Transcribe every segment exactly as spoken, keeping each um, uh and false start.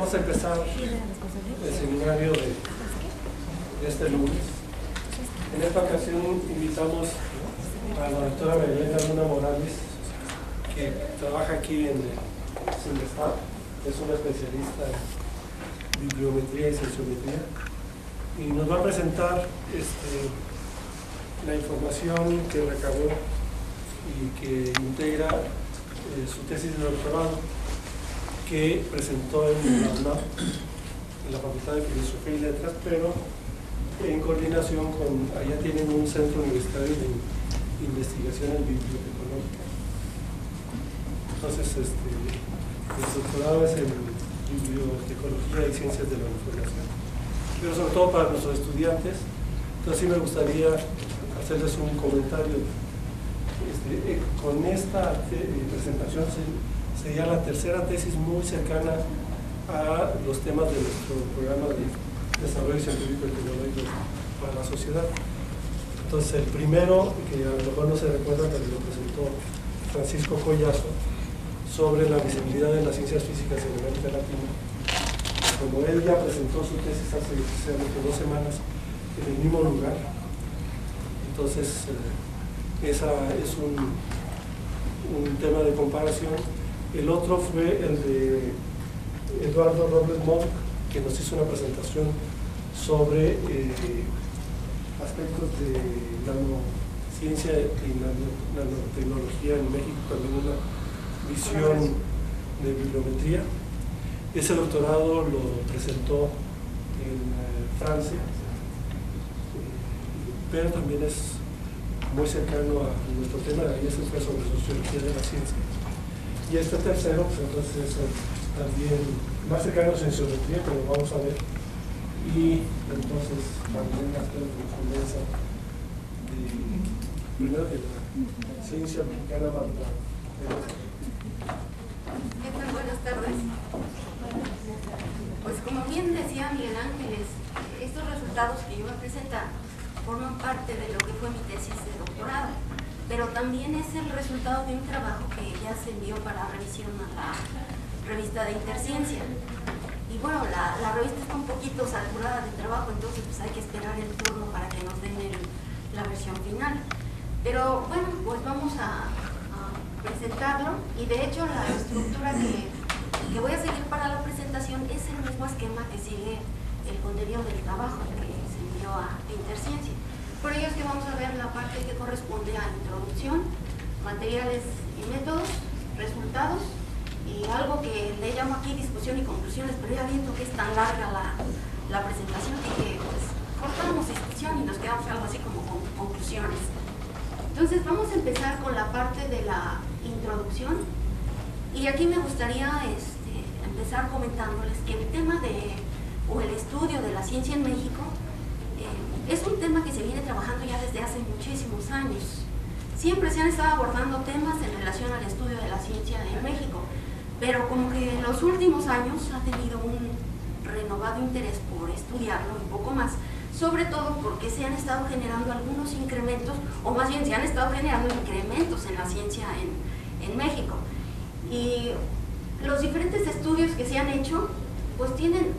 vamos a empezar el seminario de, de este lunes. En esta ocasión invitamos a la doctora María Luna Morales, que trabaja aquí en el CINVESTAB, es una especialista en bibliometría y sensometría, y nos va a presentar este, la información que recabó y que integra eh, su tesis de doctorado que presentó en la UNAM, en la Facultad de Filosofía y Letras, pero en coordinación con, allá tienen un centro universitario de investigaciones bibliotecológicas. Entonces, este, el doctorado es en bibliotecología y ciencias de la información, pero sobre todo para nuestros estudiantes. Entonces sí me gustaría hacerles un comentario. Este, eh, con esta te, eh, presentación se, sería la tercera tesis muy cercana a los temas de nuestro programa de desarrollo científico y tecnológico para la sociedad. Entonces, el primero, que a lo mejor no se recuerda, pero lo presentó Francisco Collazo, sobre la visibilidad de las ciencias físicas en América Latina. Como él ya presentó su tesis hace dos semanas en el mismo lugar, entonces eh, esa es un, un tema de comparación. El otro fue el de Eduardo Robles Monk, que nos hizo una presentación sobre eh, aspectos de nanociencia y nano, nanotecnología en México, también una visión de bibliometría. Ese doctorado lo presentó en eh, Francia, eh, pero también es muy cercano a nuestro tema, ahí se fue sobre sociología de la ciencia. Y este tercero, pues entonces es también más cercano a sensometría, pero vamos a ver. Y entonces también las correspondencia de, primero de la ciencia mexicana para ¿Qué tal? Buenas tardes. Pues como bien decía Miguel Ángeles, estos resultados que yo voy a presentar forman parte de lo que fue mi tesis de doctorado, pero también es el resultado de un trabajo que ya se envió para revisión a la revista de Interciencia. Y bueno, la, la revista está un poquito saturada de trabajo, entonces pues hay que esperar el turno para que nos den el, la versión final. Pero bueno, pues vamos a, a presentarlo, y de hecho la estructura que, que voy a seguir para la presentación es el mismo esquema que sigue el contenido del trabajo que se envió a Interciencia. Por ello es que vamos a ver la parte que corresponde a introducción, materiales y métodos, resultados, y algo que le llamo aquí discusión y conclusiones, pero ya viendo que es tan larga la, la presentación que pues cortamos discusión y nos quedamos algo así como con conclusiones. Entonces vamos a empezar con la parte de la introducción, y aquí me gustaría este, empezar comentándoles que el tema de, o el estudio de la ciencia en México eh, es un tema que se viene trabajando ya desde hace muchísimos años. Siempre se han estado abordando temas en relación al estudio de la ciencia en México, pero como que en los últimos años ha tenido un renovado interés por estudiarlo un poco más, sobre todo porque se han estado generando algunos incrementos, o más bien se han estado generando incrementos en la ciencia en, en México. Y los diferentes estudios que se han hecho, pues tienen,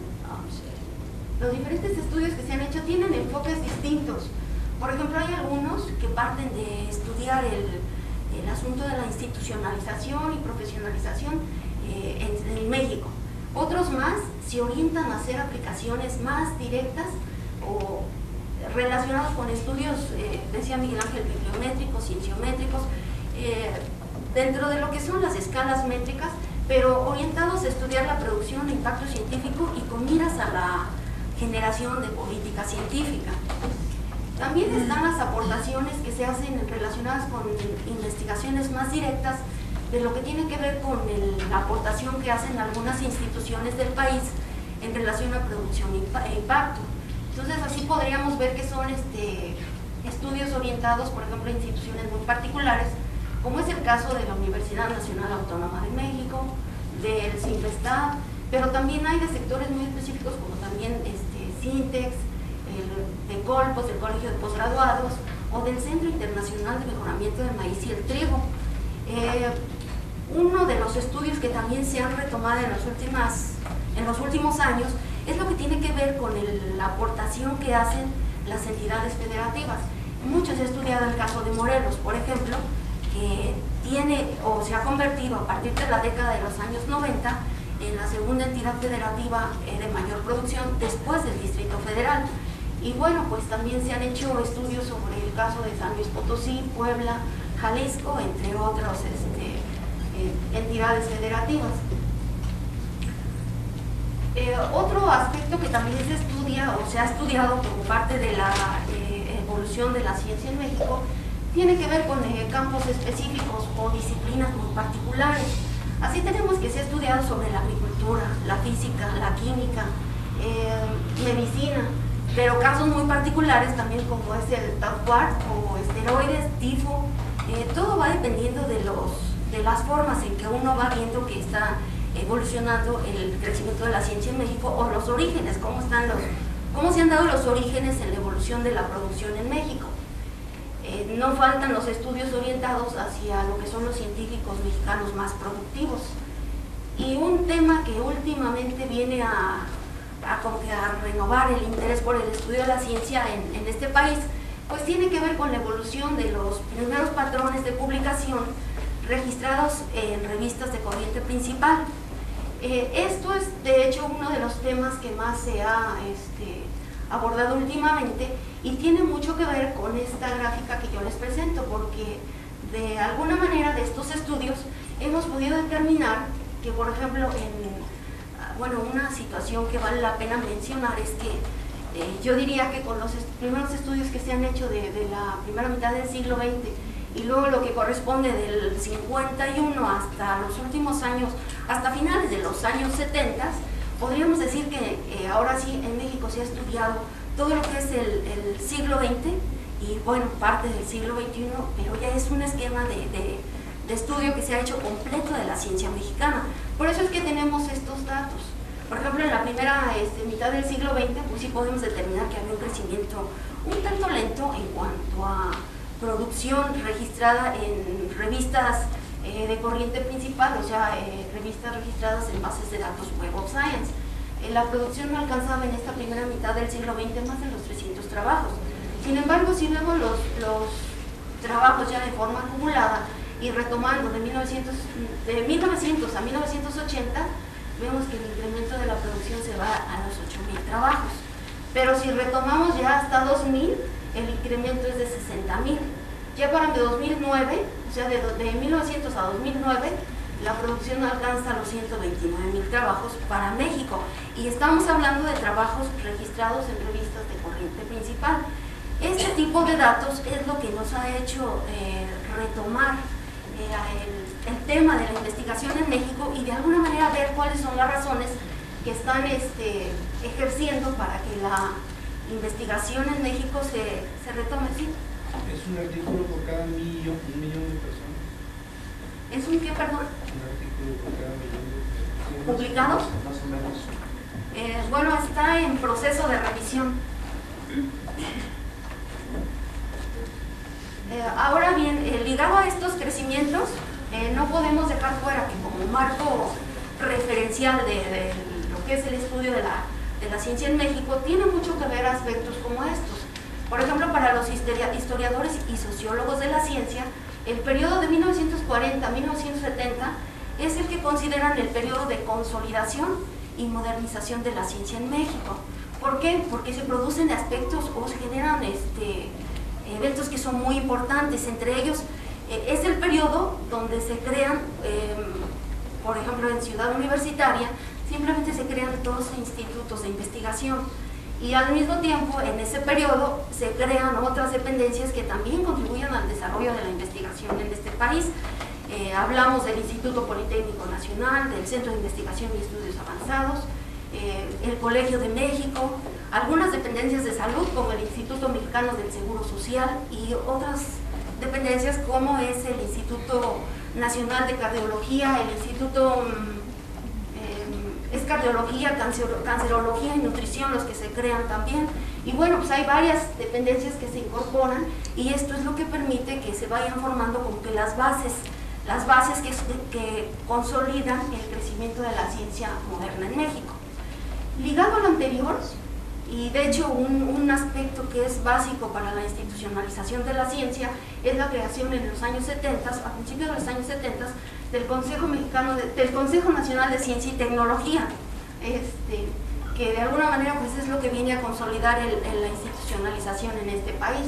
los diferentes estudios que se han hecho tienen enfoques distintos. Por ejemplo, hay algunos que parten de estudiar el, el asunto de la institucionalización y profesionalización eh, en, en México. Otros más se orientan a hacer aplicaciones más directas o relacionados con estudios, eh, decía Miguel Ángel, bibliométricos, cienciométricos, eh, dentro de lo que son las escalas métricas, pero orientados a estudiar la producción de impacto científico y con miras a la generación de política científica. También están las aportaciones que se hacen relacionadas con investigaciones más directas de lo que tiene que ver con el, la aportación que hacen algunas instituciones del país en relación a producción e impacto. Entonces así podríamos ver que son este, estudios orientados, por ejemplo, a instituciones muy particulares, como es el caso de la Universidad Nacional Autónoma de México, del CINVESTAB, pero también hay de sectores muy específicos como también este, CINTEX, el, de Colpos, del Colegio de Postgraduados, o del Centro Internacional de Mejoramiento del Maíz y el Trigo. Eh, uno de los estudios que también se han retomado en las últimas en los últimos años es lo que tiene que ver con el, la aportación que hacen las entidades federativas. Mucho se ha estudiado el caso de Morelos, por ejemplo, que tiene o se ha convertido a partir de la década de los años noventa en la segunda entidad federativa eh, de mayor producción después del Distrito Federal. Y bueno, pues también se han hecho estudios sobre el caso de San Luis Potosí, Puebla, Jalisco, entre otras este, eh, entidades federativas. Eh, otro aspecto que también se estudia o se ha estudiado como parte de la eh, evolución de la ciencia en México tiene que ver con eh, campos específicos o disciplinas muy particulares. Así tenemos que se ha estudiado sobre la agricultura, la física, la química, eh, medicina, pero casos muy particulares también como es el tabaco o esteroides, tifo, eh, todo va dependiendo de, los, de las formas en que uno va viendo que está evolucionando el crecimiento de la ciencia en México o los orígenes, cómo, están los, cómo se han dado los orígenes en la evolución de la producción en México. Eh, no faltan los estudios orientados hacia lo que son los científicos mexicanos más productivos. Y un tema que últimamente viene a, a, como que a renovar el interés por el estudio de la ciencia en, en este país, pues tiene que ver con la evolución de los primeros patrones de publicación registrados en revistas de corriente principal. Eh, esto es de hecho uno de los temas que más se ha este, abordado últimamente y tiene mucho que ver con esta gráfica que yo les presento, porque de alguna manera de estos estudios hemos podido determinar que, por ejemplo, en bueno, una situación que vale la pena mencionar es que eh, yo diría que con los est primeros estudios que se han hecho de, de la primera mitad del siglo veinte y luego lo que corresponde del cincuenta y uno hasta los últimos años, hasta finales de los años setenta, podríamos decir que eh, ahora sí en México se ha estudiado todo lo que es el, el siglo veinte y bueno, parte del siglo veintiuno, pero ya es un esquema de, de, de estudio que se ha hecho completo de la ciencia mexicana. Por eso es que tenemos estos datos. Por ejemplo, en la primera este, mitad del siglo veinte, pues sí podemos determinar que había un crecimiento un tanto lento en cuanto a producción registrada en revistas eh, de corriente principal, o sea, eh, revistas registradas en bases de datos Web of Science. Eh, la producción no alcanzaba en esta primera mitad del siglo veinte más de los trescientos trabajos. Sin embargo, si vemos los, los trabajos ya de forma acumulada y retomando de, mil novecientos, de mil novecientos a mil novecientos ochenta, vemos que el incremento de la producción se va a los ocho mil trabajos. Pero si retomamos ya hasta dos mil, el incremento es de sesenta mil. Ya para dos mil nueve, o sea, de, de mil novecientos a dos mil nueve, la producción alcanza los ciento veintinueve mil trabajos para México. Y estamos hablando de trabajos registrados en revistas de corriente principal. Este tipo de datos es lo que nos ha hecho eh, retomar eh, el, el tema de la investigación en México y de alguna manera ver cuáles son las razones que están este, ejerciendo para que la investigación en México se, se retome. ¿Sí? Es un artículo por cada millón, un millón de personas. ¿Es un qué, perdón? Un artículo por cada millón de personas. ¿Publicados? Más o menos. Eh, bueno, está en proceso de revisión. Eh, ahora bien, eh, ligado a estos crecimientos, eh, no podemos dejar fuera que como marco referencial de, de lo que es el estudio de la, de la ciencia en México, tiene mucho que ver aspectos como estos. Por ejemplo, para los historiadores y sociólogos de la ciencia, el periodo de mil novecientos cuarenta a mil novecientos setenta es el que consideran el periodo de consolidación y modernización de la ciencia en México. ¿Por qué? Porque se producen aspectos o se generan este, eventos que son muy importantes. Entre ellos eh, es el periodo donde se crean, eh, por ejemplo en Ciudad Universitaria, simplemente se crean dos institutos de investigación y al mismo tiempo en ese periodo se crean otras dependencias que también contribuyen al desarrollo de la investigación en este país. Eh, hablamos del Instituto Politécnico Nacional, del Centro de Investigación y Estudios Avanzados, eh, el Colegio de México, algunas dependencias de salud como el Instituto Mexicano del Seguro Social y otras dependencias como es el Instituto Nacional de Cardiología, el Instituto eh, es Cardiología, Cancero, Cancerología y Nutrición los que se crean también. Y bueno, pues hay varias dependencias que se incorporan y esto es lo que permite que se vayan formando como que las bases las bases que, que consolidan el crecimiento de la ciencia moderna en México. anterior, y de hecho un, un aspecto que es básico para la institucionalización de la ciencia es la creación en los años setenta, a principios de los años setenta, del Consejo Mexicano de, del Consejo Nacional de Ciencia y Tecnología, este, que de alguna manera pues es lo que viene a consolidar el, el, la institucionalización en este país.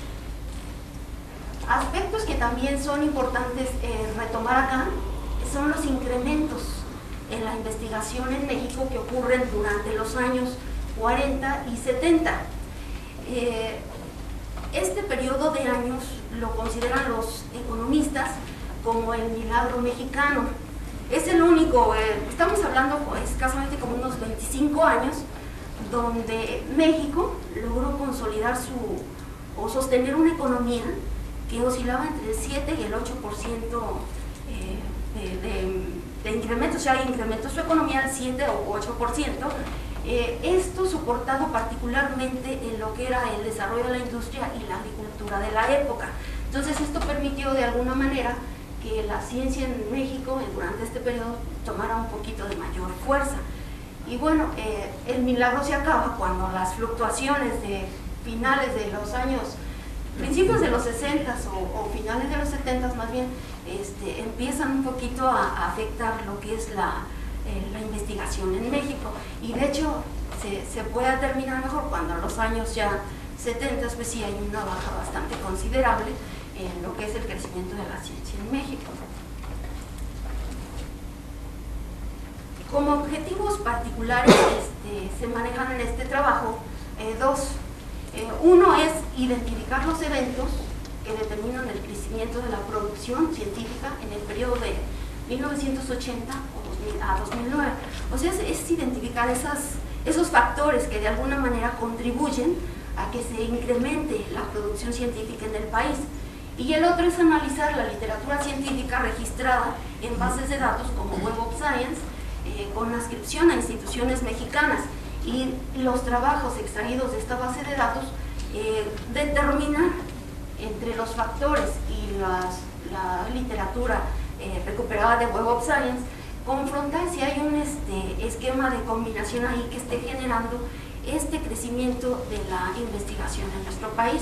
Aspectos que también son importantes eh, retomar acá son los incrementos en la investigación en México que ocurren durante los años cuarenta y setenta. Eh, este periodo de años lo consideran los economistas como el milagro mexicano. Es el único, eh, estamos hablando escasamente como unos veinticinco años, donde México logró consolidar su, o sostener una economía que oscilaba entre el siete y el ocho por ciento eh, de, de, de incremento, o sea, incrementó su economía al siete o ocho por ciento. Eh, esto soportado particularmente en lo que era el desarrollo de la industria y la agricultura de la época. Entonces esto permitió de alguna manera que la ciencia en México eh, durante este periodo tomara un poquito de mayor fuerza. Y bueno, eh, el milagro se acaba cuando las fluctuaciones de finales de los años, principios de los sesentas o, o finales de los setentas más bien, este, empiezan un poquito a, a afectar lo que es la Eh, la investigación en México, y de hecho se, se puede terminar mejor cuando en los años ya setenta pues sí hay una baja bastante considerable en lo que es el crecimiento de la ciencia en México. Como objetivos particulares este, se manejan en este trabajo eh, dos. Eh, uno es identificar los eventos que determinan el crecimiento de la producción científica en el periodo de mil novecientos ochenta a dos mil nueve, o sea, es, es identificar esas, esos factores que de alguna manera contribuyen a que se incremente la producción científica en el país. Y el otro es analizar la literatura científica registrada en bases de datos como Web of Science, eh, con ascripción a instituciones mexicanas, y los trabajos extraídos de esta base de datos eh, determinan entre los factores y las, la literatura eh, recuperada de Web of Science, confrontar si hay un este, esquema de combinación ahí que esté generando este crecimiento de la investigación en nuestro país.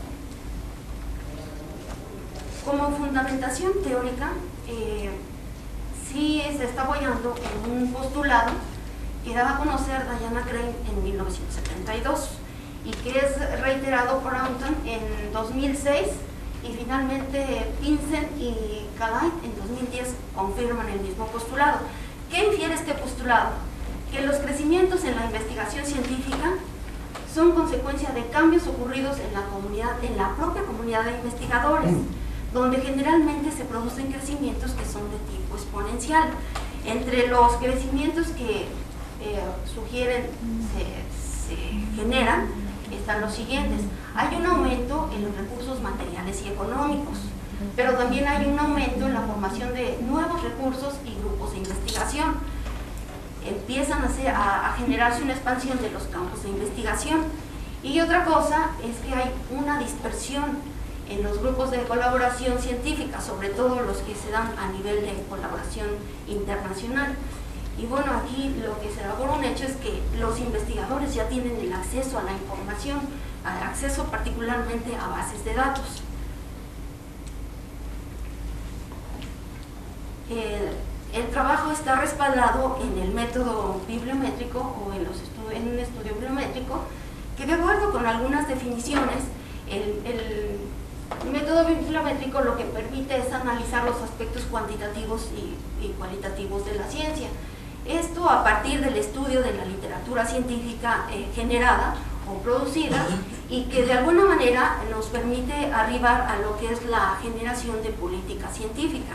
Como fundamentación teórica, eh, sí se está apoyando en un postulado que daba a conocer Diana Crane en mil novecientos setenta y dos y que es reiterado por Anton en dos mil seis, y finalmente Vincent y Calais en dos mil diez confirman el mismo postulado. ¿Qué infiere este postulado? Que los crecimientos en la investigación científica son consecuencia de cambios ocurridos en la comunidad, en la propia comunidad de investigadores, donde generalmente se producen crecimientos que son de tipo exponencial. Entre los crecimientos que eh, sugieren se, se generan están los siguientes. Hay un aumento en los recursos materiales y económicos, pero también hay un aumento en la formación de nuevos recursos y grupos de investigación. Empiezan a, ser, a, a generarse una expansión de los campos de investigación. Y otra cosa es que hay una dispersión en los grupos de colaboración científica, sobre todo los que se dan a nivel de colaboración internacional. Y bueno, aquí lo que se da por un hecho es que los investigadores ya tienen el acceso a la información, al acceso particularmente a bases de datos. El, el trabajo está respaldado en el método bibliométrico o en, los estu en un estudio bibliométrico que, de acuerdo con algunas definiciones, el, el método bibliométrico lo que permite es analizar los aspectos cuantitativos y, y cualitativos de la ciencia. Esto a partir del estudio de la literatura científica eh, generada o producida, y que de alguna manera nos permite arribar a lo que es la generación de política científica.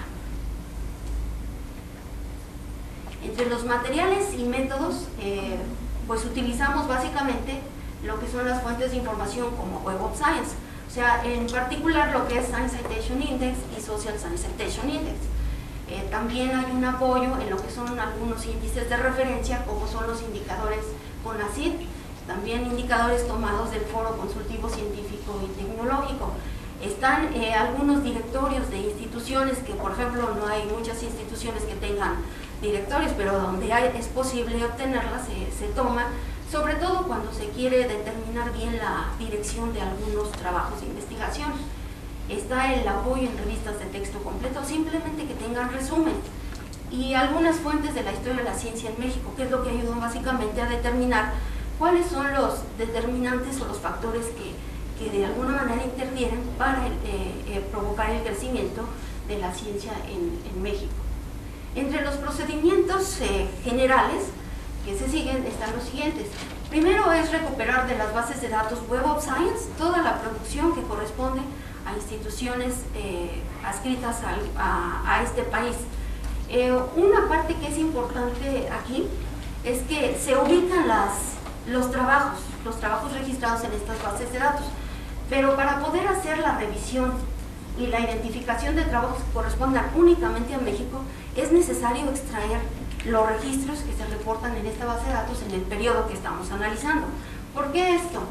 Entre los materiales y métodos, eh, pues utilizamos básicamente lo que son las fuentes de información como Web of Science, o sea, en particular lo que es Science Citation Index y Social Science Citation Index. Eh, también hay un apoyo en lo que son algunos índices de referencia, como son los indicadores CONACYT, también indicadores tomados del Foro Consultivo Científico y Tecnológico. Están eh, algunos directorios de instituciones que, por ejemplo, no hay muchas instituciones que tengan directorios, pero donde hay, es posible obtenerlas, se, se toman. sobre todo cuando se quiere determinar bien la dirección de algunos trabajos de investigación. Está el apoyo en revistas de texto completo, simplemente que tengan resumen, y algunas fuentes de la historia de la ciencia en México, que es lo que ayudó básicamente a determinar cuáles son los determinantes o los factores que, que de alguna manera intervienen para eh, eh, provocar el crecimiento de la ciencia en, en México. Entre los procedimientos eh, generales que se siguen están los siguientes. Primero es recuperar de las bases de datos Web of Science toda la producción que corresponde a instituciones eh, adscritas al, a, a este país. Eh, una parte que es importante aquí es que se ubican las, los trabajos, los trabajos registrados en estas bases de datos, pero para poder hacer la revisión y la identificación de trabajos que correspondan únicamente a México, es necesario extraer los registros que se reportan en esta base de datos en el periodo que estamos analizando. ¿Por qué esto?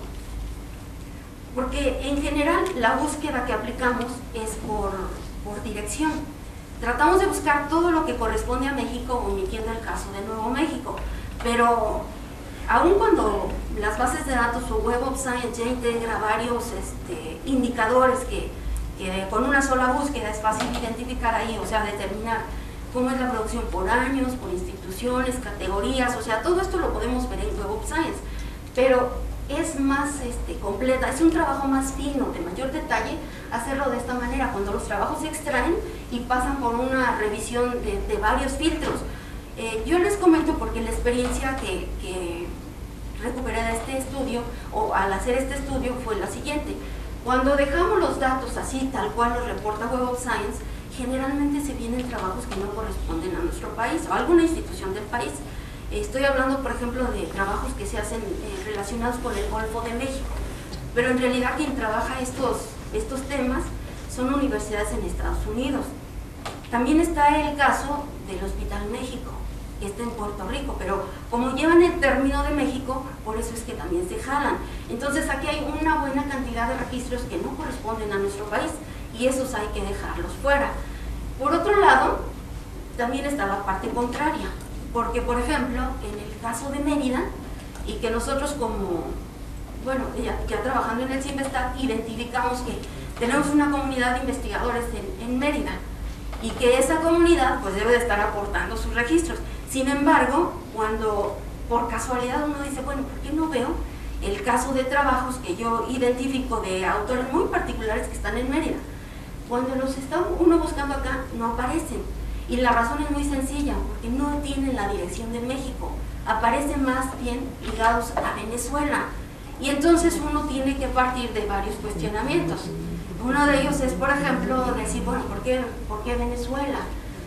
Porque en general la búsqueda que aplicamos es por, por dirección. Tratamos de buscar todo lo que corresponde a México, omitiendo el caso de Nuevo México, pero aun cuando las bases de datos o Web of Science ya integra varios este, indicadores que, que con una sola búsqueda es fácil identificar ahí, o sea, determinar cómo es la producción por años, por instituciones, categorías, o sea, todo esto lo podemos ver en Web of Science, pero es más este, completa, es un trabajo más fino, de mayor detalle, hacerlo de esta manera, cuando los trabajos se extraen y pasan por una revisión de, de varios filtros. Eh, yo les comento porque la experiencia que, que recuperé de este estudio, o al hacer este estudio, fue la siguiente. Cuando dejamos los datos así, tal cual los reporta Web of Science, generalmente se vienen trabajos que no corresponden a nuestro país o a alguna institución del país. Estoy hablando, por ejemplo, de trabajos que se hacen eh, relacionados con el Golfo de México, pero en realidad quien trabaja estos, estos temas son universidades en Estados Unidos. También está el caso del Hospital México, que está en Puerto Rico, pero como llevan el término de México, por eso es que también se jalan. Entonces aquí hay una buena cantidad de registros que no corresponden a nuestro país y esos hay que dejarlos fuera. Por otro lado, también está la parte contraria, porque por ejemplo, en el caso de Mérida, y que nosotros como, bueno, ya, ya trabajando en el CIMBESTAT, identificamos que tenemos una comunidad de investigadores en, en Mérida, y que esa comunidad pues debe de estar aportando sus registros. Sin embargo, cuando por casualidad uno dice, bueno, ¿por qué no veo el caso de trabajos que yo identifico de autores muy particulares que están en Mérida? Cuando los está uno buscando acá, no aparecen. Y la razón es muy sencilla, porque no tienen la dirección de México, aparecen más bien ligados a Venezuela. Y entonces uno tiene que partir de varios cuestionamientos. Uno de ellos es, por ejemplo, decir, bueno, ¿por qué, por qué Venezuela?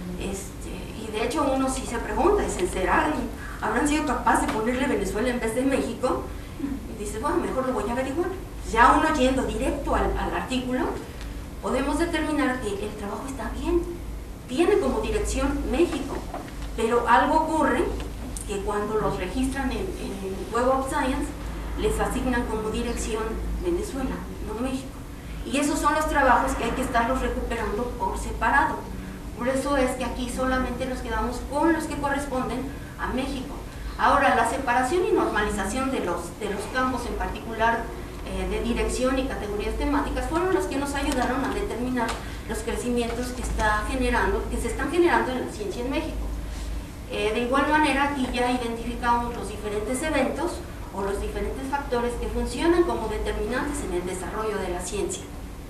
Este, y de hecho uno sí se pregunta, ¿será, habrán sido capaces de ponerle Venezuela en vez de México? Y dice, bueno, mejor lo voy a averiguar. Ya uno yendo directo al, al artículo, podemos determinar que el trabajo está bien, tiene como dirección México, pero algo ocurre que cuando los registran en, en Web of Science, les asignan como dirección Venezuela, no México. Y esos son los trabajos que hay que estarlos recuperando por separado. Por eso es que aquí solamente nos quedamos con los que corresponden a México. Ahora, la separación y normalización de los, de los campos, en particular eh, de dirección y categorías temáticas, fueron los que nos ayudaron a determinar los crecimientos que, está generando, que se están generando en la ciencia en México. Eh, de igual manera, aquí ya identificamos los diferentes eventos o los diferentes factores que funcionan como determinantes en el desarrollo de la ciencia.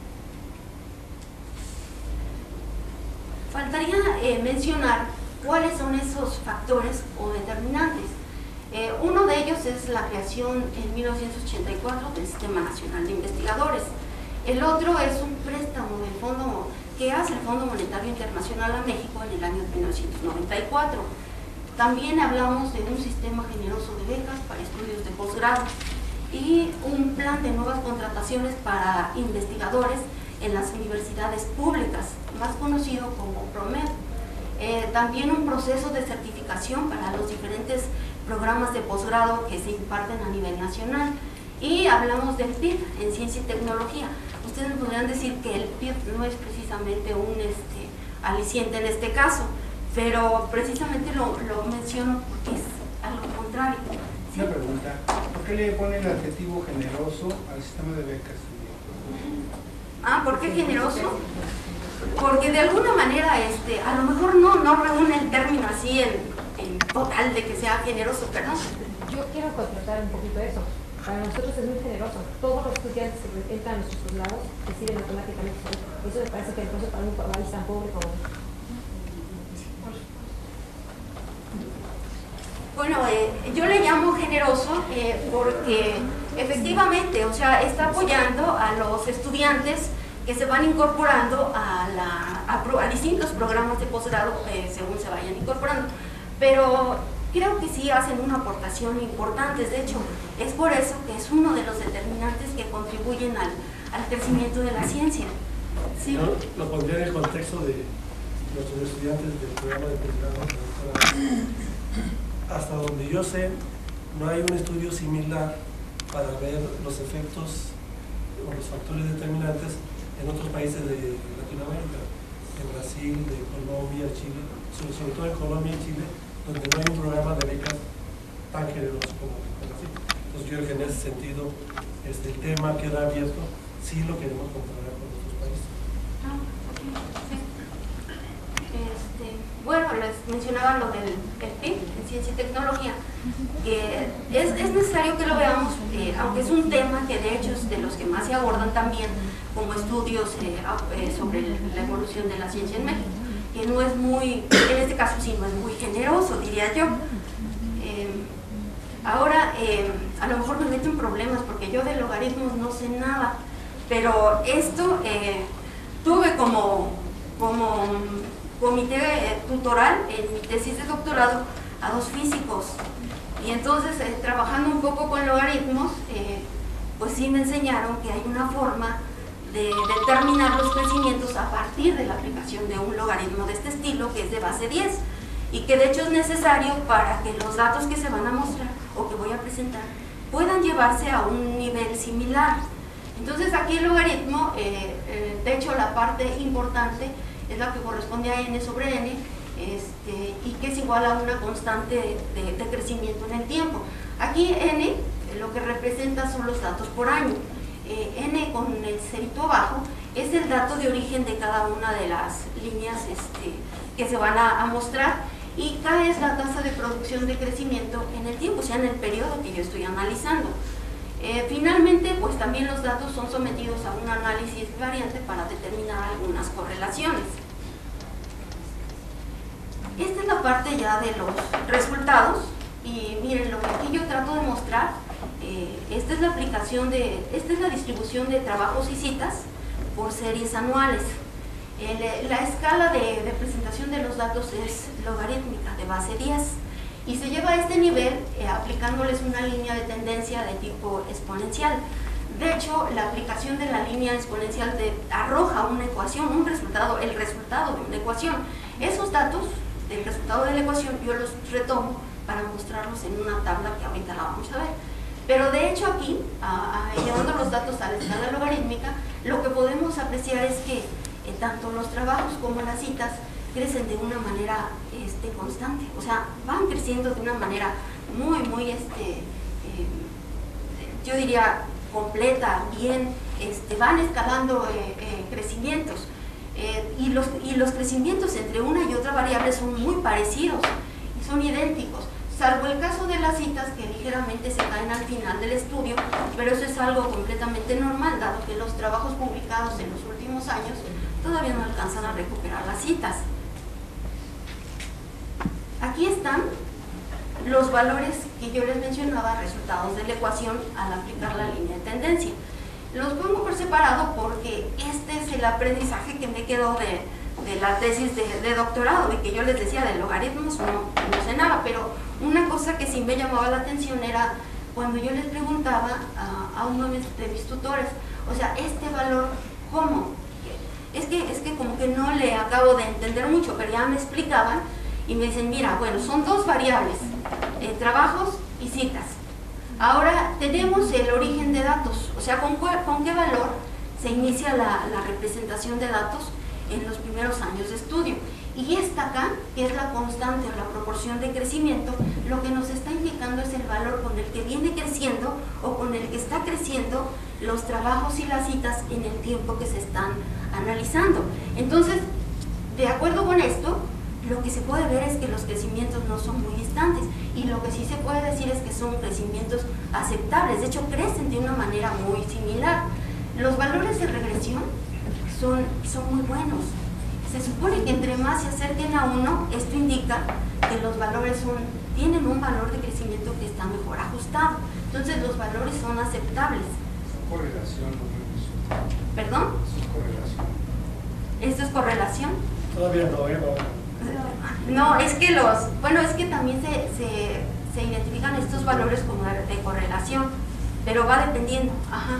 Faltaría eh, mencionar cuáles son esos factores o determinantes. Eh, uno de ellos es la creación en mil novecientos ochenta y cuatro del Sistema Nacional de Investigadores. El otro es un préstamo del fondo que hace el Fondo Monetario Internacional a México en el año mil novecientos noventa y cuatro. También hablamos de un sistema generoso de becas para estudios de posgrado y un plan de nuevas contrataciones para investigadores en las universidades públicas, más conocido como PROMED. Eh, también un proceso de certificación para los diferentes programas de posgrado que se imparten a nivel nacional. Y hablamos del P I B en ciencia y tecnología. Ustedes me podrían decir que el P I B no es precisamente un este, aliciente en este caso, pero precisamente lo, lo menciono porque es algo contrario. ¿Sí? Una pregunta. ¿por qué le ponen el adjetivo generoso al sistema de becas? Ah, ¿por qué generoso? Porque de alguna manera, este, a lo mejor no, no reúne el término así en, en total de que sea generoso, perdón. Yo quiero completar un poquito eso. Para nosotros es muy generoso. Todos los estudiantes que entran a nuestros posgrados reciben automáticamente. Eso me parece que incluso para un país tan pobre como... Bueno, eh, yo le llamo generoso eh, porque efectivamente, o sea, está apoyando a los estudiantes que se van incorporando a, la, a, a distintos programas de posgrado eh, según se vayan incorporando. Pero creo que sí hacen una aportación importante. De hecho, es por eso que es uno de los determinantes que contribuyen al, al crecimiento de la ciencia. ¿Sí? Yo lo pondría en el contexto de nuestros estudiantes del programa de posgrado. Hasta donde yo sé, no hay un estudio similar para ver los efectos o los factores determinantes en otros países de Latinoamérica, en Brasil, de Colombia, Chile, sobre, sobre todo en Colombia y Chile, donde no hay un programa de becas tan generoso como en Brasil. Entonces yo creo que en ese sentido este, el tema queda abierto si lo queremos comparar con otros países. Ah, okay. Sí. Este, bueno, les mencionaba lo del el P I B en Ciencia y Tecnología, que es, es necesario que lo veamos, eh, aunque es un tema que de hecho es de los que más se abordan también como estudios eh, eh, sobre la evolución de la ciencia en México, que no es muy, en este caso sí, no es muy generoso, diría yo. Eh, ahora, eh, a lo mejor me meto en problemas porque yo de logaritmos no sé nada, pero esto eh, tuve como, como comité tutoral en mi tesis de doctorado a dos físicos, y entonces eh, trabajando un poco con logaritmos, eh, pues sí me enseñaron que hay una forma de determinar los crecimientos a partir de la aplicación de un logaritmo de este estilo, que es de base diez, y que de hecho es necesario para que los datos que se van a mostrar o que voy a presentar puedan llevarse a un nivel similar. Entonces aquí el logaritmo, eh, eh, de hecho la parte importante es la que corresponde a n sobre n, este, y que es igual a una constante de, de crecimiento en el tiempo. Aquí n eh, lo que representa son los datos por año. Eh, n con el cerito abajo es el dato de origen de cada una de las líneas este, que se van a, a mostrar, y k es la tasa de producción de crecimiento en el tiempo, o sea, en el periodo que yo estoy analizando. Eh, finalmente, pues también los datos son sometidos a un análisis variante para determinar algunas correlaciones. Esta es la parte ya de los resultados, y miren, lo que aquí yo trato de mostrar, eh, esta es la aplicación de, esta es la distribución de trabajos y citas por series anuales. El, la escala de, de presentación de los datos es logarítmica de base diez, y se lleva a este nivel eh, aplicándoles una línea de tendencia de tipo exponencial. De hecho, la aplicación de la línea exponencial de, arroja una ecuación, un resultado, el resultado de una ecuación. Esos datos del resultado de la ecuación yo los retomo para mostrarlos en una tabla que ahorita la vamos a ver. Pero de hecho aquí, a, a, llevando los datos a la escala logarítmica, lo que podemos apreciar es que eh, tanto los trabajos como las citas crecen de una manera este, constante, o sea, van creciendo de una manera muy, muy, este, eh, yo diría, completa, bien, este, van escalando eh, eh, crecimientos, eh, y, los, y los crecimientos entre una y otra variable son muy parecidos, y son idénticos, salvo el caso de las citas que ligeramente se caen al final del estudio, pero eso es algo completamente normal, dado que los trabajos publicados en los últimos años todavía no alcanzan a recuperar las citas. Aquí están los valores que yo les mencionaba, resultados de la ecuación al aplicar la línea de tendencia. Los pongo por separado porque este es el aprendizaje que me quedó de, de la tesis de, de doctorado, y que yo les decía de logaritmos no, no sé nada, pero una cosa que sí me llamaba la atención era cuando yo les preguntaba a, a uno de mis, de mis tutores, o sea, este valor, ¿cómo? Es que, es que como que no le acabo de entender mucho, pero ya me explicaban. Y me dicen, mira, bueno, son dos variables, eh, trabajos y citas. Ahora tenemos el origen de datos, o sea, con, con qué valor se inicia la, la representación de datos en los primeros años de estudio. Y esta acá, que es la constante o la proporción de crecimiento, lo que nos está indicando es el valor con el que viene creciendo con el que está creciendo los trabajos y las citas en el tiempo que se están analizando. Entonces, de acuerdo con esto, lo que se puede ver es que los crecimientos no son muy distantes, y lo que sí se puede decir es que son crecimientos aceptables. De hecho, crecen de una manera muy similar. Los valores de regresión son, son muy buenos. Se supone que entre más se acerquen a uno, esto indica que los valores son, tienen un valor de crecimiento que está mejor ajustado. Entonces los valores son aceptables. Correlación, no. ¿Perdón? Es correlación. ¿Esto es correlación? Todavía no, ¿eh? No, es que los, bueno, es que también se, se, se identifican estos valores como de correlación, pero va dependiendo. Ajá.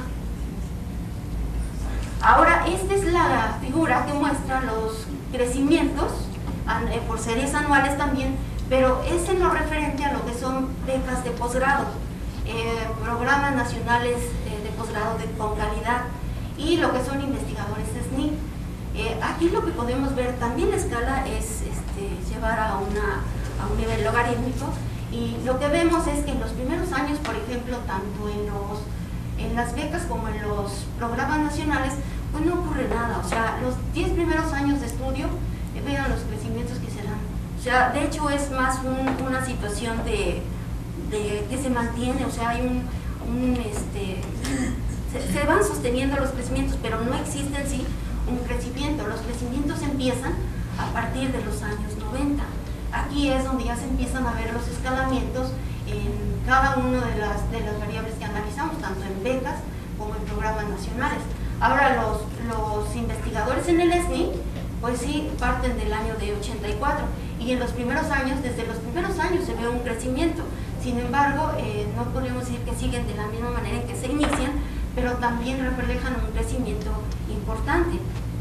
Ahora, esta es la figura que muestra los crecimientos por series anuales también, pero es en lo referente a lo que son becas de posgrado, eh, programas nacionales eh, de posgrado de, con calidad, y lo que son investigadores S N I. Eh, aquí lo que podemos ver también la escala es este, llevar a, una, a un nivel logarítmico, y lo que vemos es que en los primeros años, por ejemplo, tanto en, los, en las becas como en los programas nacionales, pues no ocurre nada. O sea, los diez primeros años de estudio, eh, vean los crecimientos que se dan. O sea, de hecho es más un, una situación de, de que se mantiene, o sea, hay un, un este, se, se van sosteniendo los crecimientos, pero no existe en sí un crecimiento. Los crecimientos empiezan a partir de los años noventa. Aquí es donde ya se empiezan a ver los escalamientos en cada una de las, de las variables que analizamos, tanto en becas como en programas nacionales. Ahora los, los investigadores en el S N I, pues sí, parten del año de ochenta y cuatro, y en los primeros años, desde los primeros años se ve un crecimiento. Sin embargo, eh, no podemos decir que siguen de la misma manera en que se inician, pero también reflejan un crecimiento importante.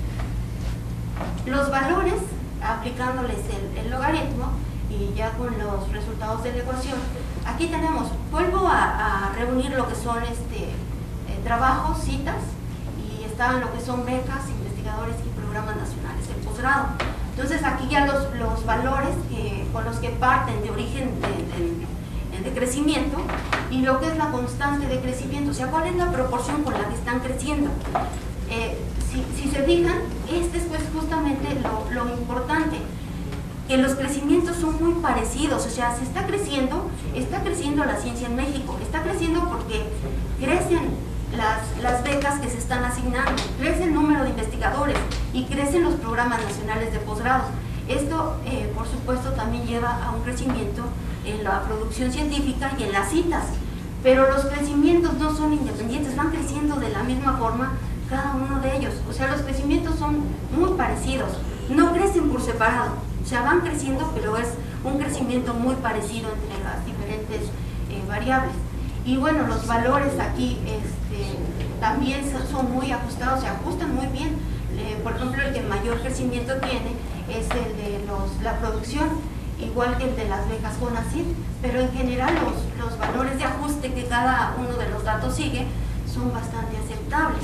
Los valores, aplicándoles el, el logaritmo y ya con los resultados de la ecuación, aquí tenemos, vuelvo a, a reunir lo que son este, eh, trabajos, citas, y están lo que son becas, investigadores y programas nacionales de posgrado. Entonces aquí ya los, los valores que, con los que parten de origen de, de, de crecimiento, y lo que es la constante de crecimiento, o sea, cuál es la proporción con la que están creciendo. Eh, si, si se fijan, este es pues justamente lo, lo importante, que los crecimientos son muy parecidos. O sea, se está creciendo, está creciendo la ciencia en México, está creciendo porque crecen las, las becas que se están asignando, crece el número de investigadores y crecen los programas nacionales de posgrados. Esto, eh, por supuesto, también lleva a un crecimiento en la producción científica y en las citas, pero los crecimientos no son independientes, van creciendo de la misma forma cada uno de ellos. O sea, los crecimientos son muy parecidos, no crecen por separado, o sea, van creciendo, pero es un crecimiento muy parecido entre las diferentes eh, variables. Y bueno, los valores aquí este, también son muy ajustados, se ajustan muy bien. Eh, por ejemplo, el que mayor crecimiento tiene es el de los, la producción, igual que el de las becas CONACYT, pero en general los, los valores de ajuste que cada uno de los datos sigue son bastante aceptables.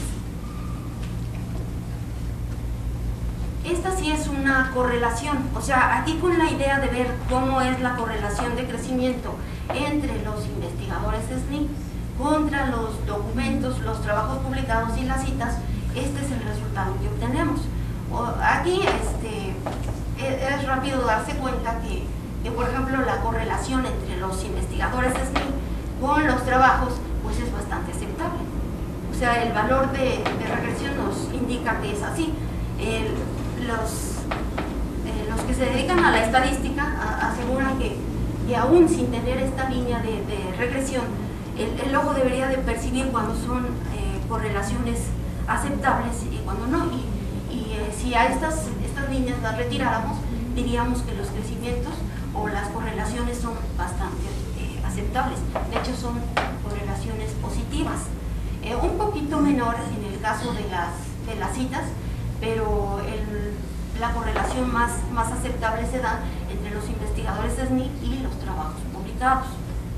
Esta sí es una correlación, o sea, aquí con la idea de ver cómo es la correlación de crecimiento entre los investigadores S N I contra los documentos, los trabajos publicados y las citas, este es el resultado que obtenemos. Aquí este, es rápido darse cuenta que, que, por ejemplo, la correlación entre los investigadores S N I con los trabajos pues es bastante aceptable. O sea, el valor de, de regresión nos indica que es así. El, los, eh, los que se dedican a la estadística a, aseguran que, que aún sin tener esta línea de, de regresión, el, el ojo debería de percibir cuando son eh, correlaciones aceptables y cuando no. Y, y eh, si a estas, estas líneas las retiráramos, diríamos que los crecimientos o las correlaciones son bastante eh, aceptables. De hecho, son correlaciones positivas. Eh, un poquito menor en el caso de las, de las citas, pero el, la correlación más, más aceptable se da entre los investigadores S N I y los trabajos publicados.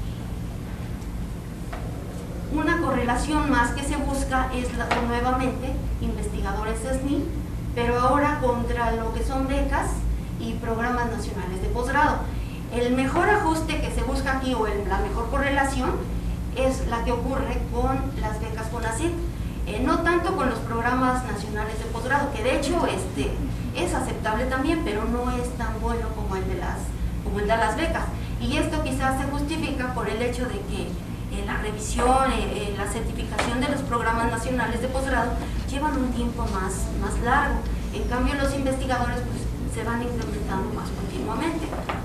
Una correlación más que se busca es la, nuevamente investigadores S N I, pero ahora contra lo que son becas y programas nacionales de posgrado. El mejor ajuste que se busca aquí, o el, la mejor correlación, es la que ocurre con las becas CONACYT, eh, no tanto con los programas nacionales de posgrado, que de hecho este, es aceptable también, pero no es tan bueno como el de las, como el de las becas. Y esto quizás se justifica por el hecho de que eh, la revisión, eh, eh, la certificación de los programas nacionales de posgrado llevan un tiempo más, más largo. En cambio, los investigadores pues, se van incrementando más continuamente.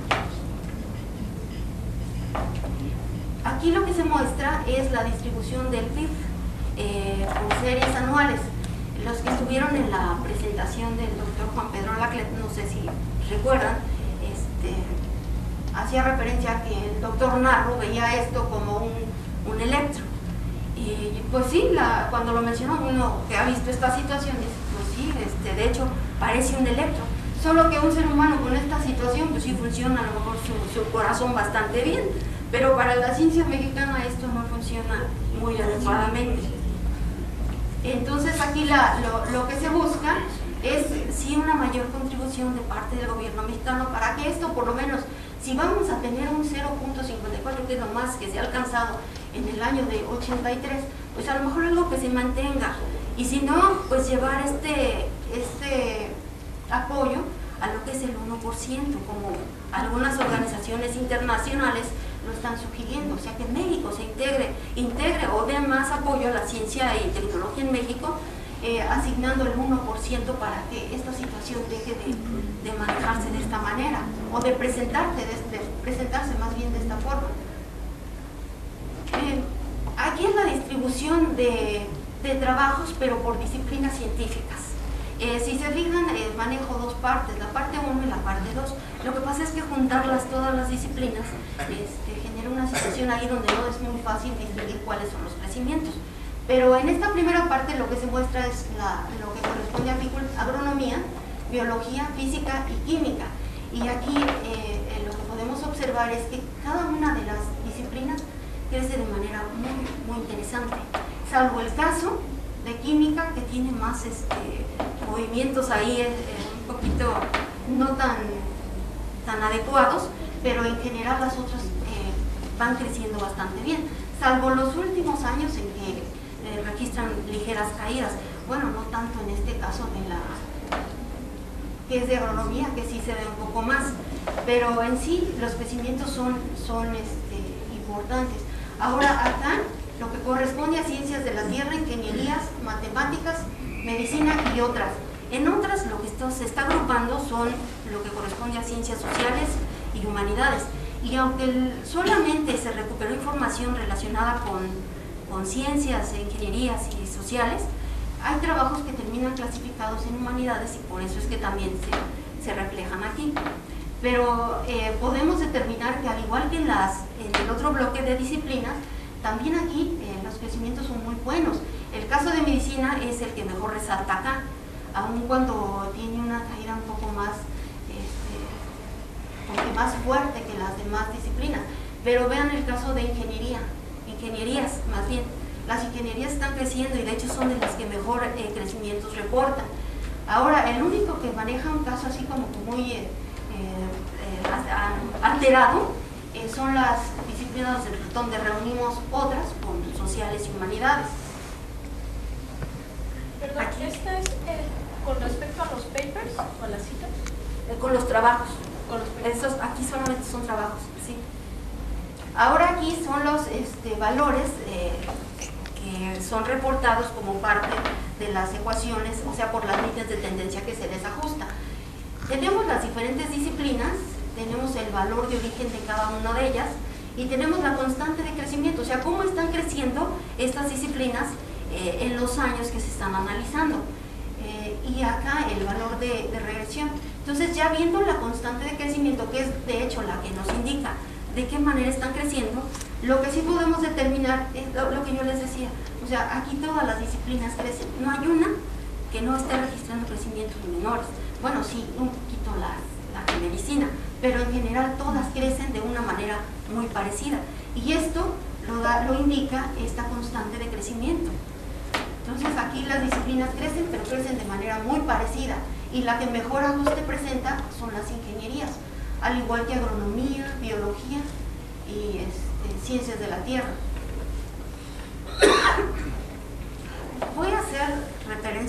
Aquí lo que se muestra es la distribución del P I B eh, por series anuales. Los que estuvieron en la presentación del doctor Juan Pedro Laclet, no sé si recuerdan, este, hacía referencia a que el doctor Narro veía esto como un, un electro. Y pues sí, la, cuando lo mencionó uno que ha visto estas situaciones, pues sí, este, de hecho parece un electro. Solo que un ser humano con esta situación, pues sí funciona a lo mejor su, su corazón bastante bien, pero para la ciencia mexicana esto no funciona muy adecuadamente. Entonces aquí la, lo, lo que se busca es sí una mayor contribución de parte del gobierno mexicano para que esto por lo menos, si vamos a tener un cero punto cincuenta y cuatro, que es lo más que se ha alcanzado en el año de ochenta y tres, pues a lo mejor algo que se mantenga, y si no, pues llevar este, este apoyo a lo que es el uno por ciento, como algunas organizaciones internacionales lo están sugiriendo, o sea que México se integre, integre o dé más apoyo a la ciencia y tecnología en México, eh, asignando el uno por ciento para que esta situación deje de, de manejarse de esta manera, o de presentarse, de, de presentarse más bien de esta forma. Eh, aquí es la distribución de, de trabajos, pero por disciplinas científicas. Eh, si se fijan, eh, manejo dos partes, la parte uno y la parte dos. Lo que pasa es que juntarlas todas las disciplinas este, genera una situación ahí donde no es muy fácil distinguir cuáles son los crecimientos. Pero en esta primera parte lo que se muestra es la, lo que corresponde a agronomía, biología, física y química. Y aquí eh, eh, lo que podemos observar es que cada una de las disciplinas crece de manera muy, muy interesante, salvo el caso de química, que tiene más este, movimientos ahí eh, un poquito no tan, tan adecuados, pero en general las otras eh, van creciendo bastante bien, salvo los últimos años en que eh, registran ligeras caídas. Bueno, no tanto en este caso de la que es de agronomía, que sí se ve un poco más, pero en sí los crecimientos son, son este, importantes. Ahora acá lo que corresponde a ciencias de la tierra, ingenierías, matemáticas, medicina y otras. En otras lo que esto se está agrupando son lo que corresponde a ciencias sociales y humanidades. Y aunque el, solamente se recuperó información relacionada con, con ciencias, ingenierías y sociales, hay trabajos que terminan clasificados en humanidades y por eso es que también se, se reflejan aquí. Pero eh, podemos determinar que al igual que en, las, en el otro bloque de disciplinas, también aquí eh, los crecimientos son muy buenos. El caso de medicina es el que mejor resalta acá, aun cuando tiene una caída un poco más, este, más fuerte que las demás disciplinas. Pero vean el caso de ingeniería, ingenierías más bien. Las ingenierías están creciendo y de hecho son de las que mejor eh, crecimientos reportan. Ahora, el único que maneja un caso así como muy eh, eh, alterado eh, son las disciplinas donde reunimos otras con sociales y humanidades. Perdón, Aquí. ¿esta es eh, con respecto a los papers o a las citas? Eh, con los trabajos. Con los papers. Estos, aquí solamente son trabajos, sí. Ahora aquí son los este, valores eh, que son reportados como parte de las ecuaciones, o sea, por las líneas de tendencia que se les ajusta. Tenemos las diferentes disciplinas, tenemos el valor de origen de cada una de ellas y tenemos la constante de crecimiento, o sea, cómo están creciendo estas disciplinas eh, en los años que se están analizando. Eh, y acá el valor de, de regresión. Entonces, ya viendo la constante de crecimiento, que es de hecho la que nos indica de qué manera están creciendo, lo que sí podemos determinar es lo, lo que yo les decía, o sea, aquí todas las disciplinas crecen, no hay una que no esté registrando crecimientos menores. Bueno, sí, un poquito la, la de medicina, pero en general todas crecen de una manera muy parecida, y esto lo, da, lo indica esta constante de crecimiento. Entonces aquí las disciplinas crecen, pero crecen de manera muy parecida, y la que mejor ajuste presenta son las ingenierías, al igual que agronomía, biología y este, ciencias de la tierra.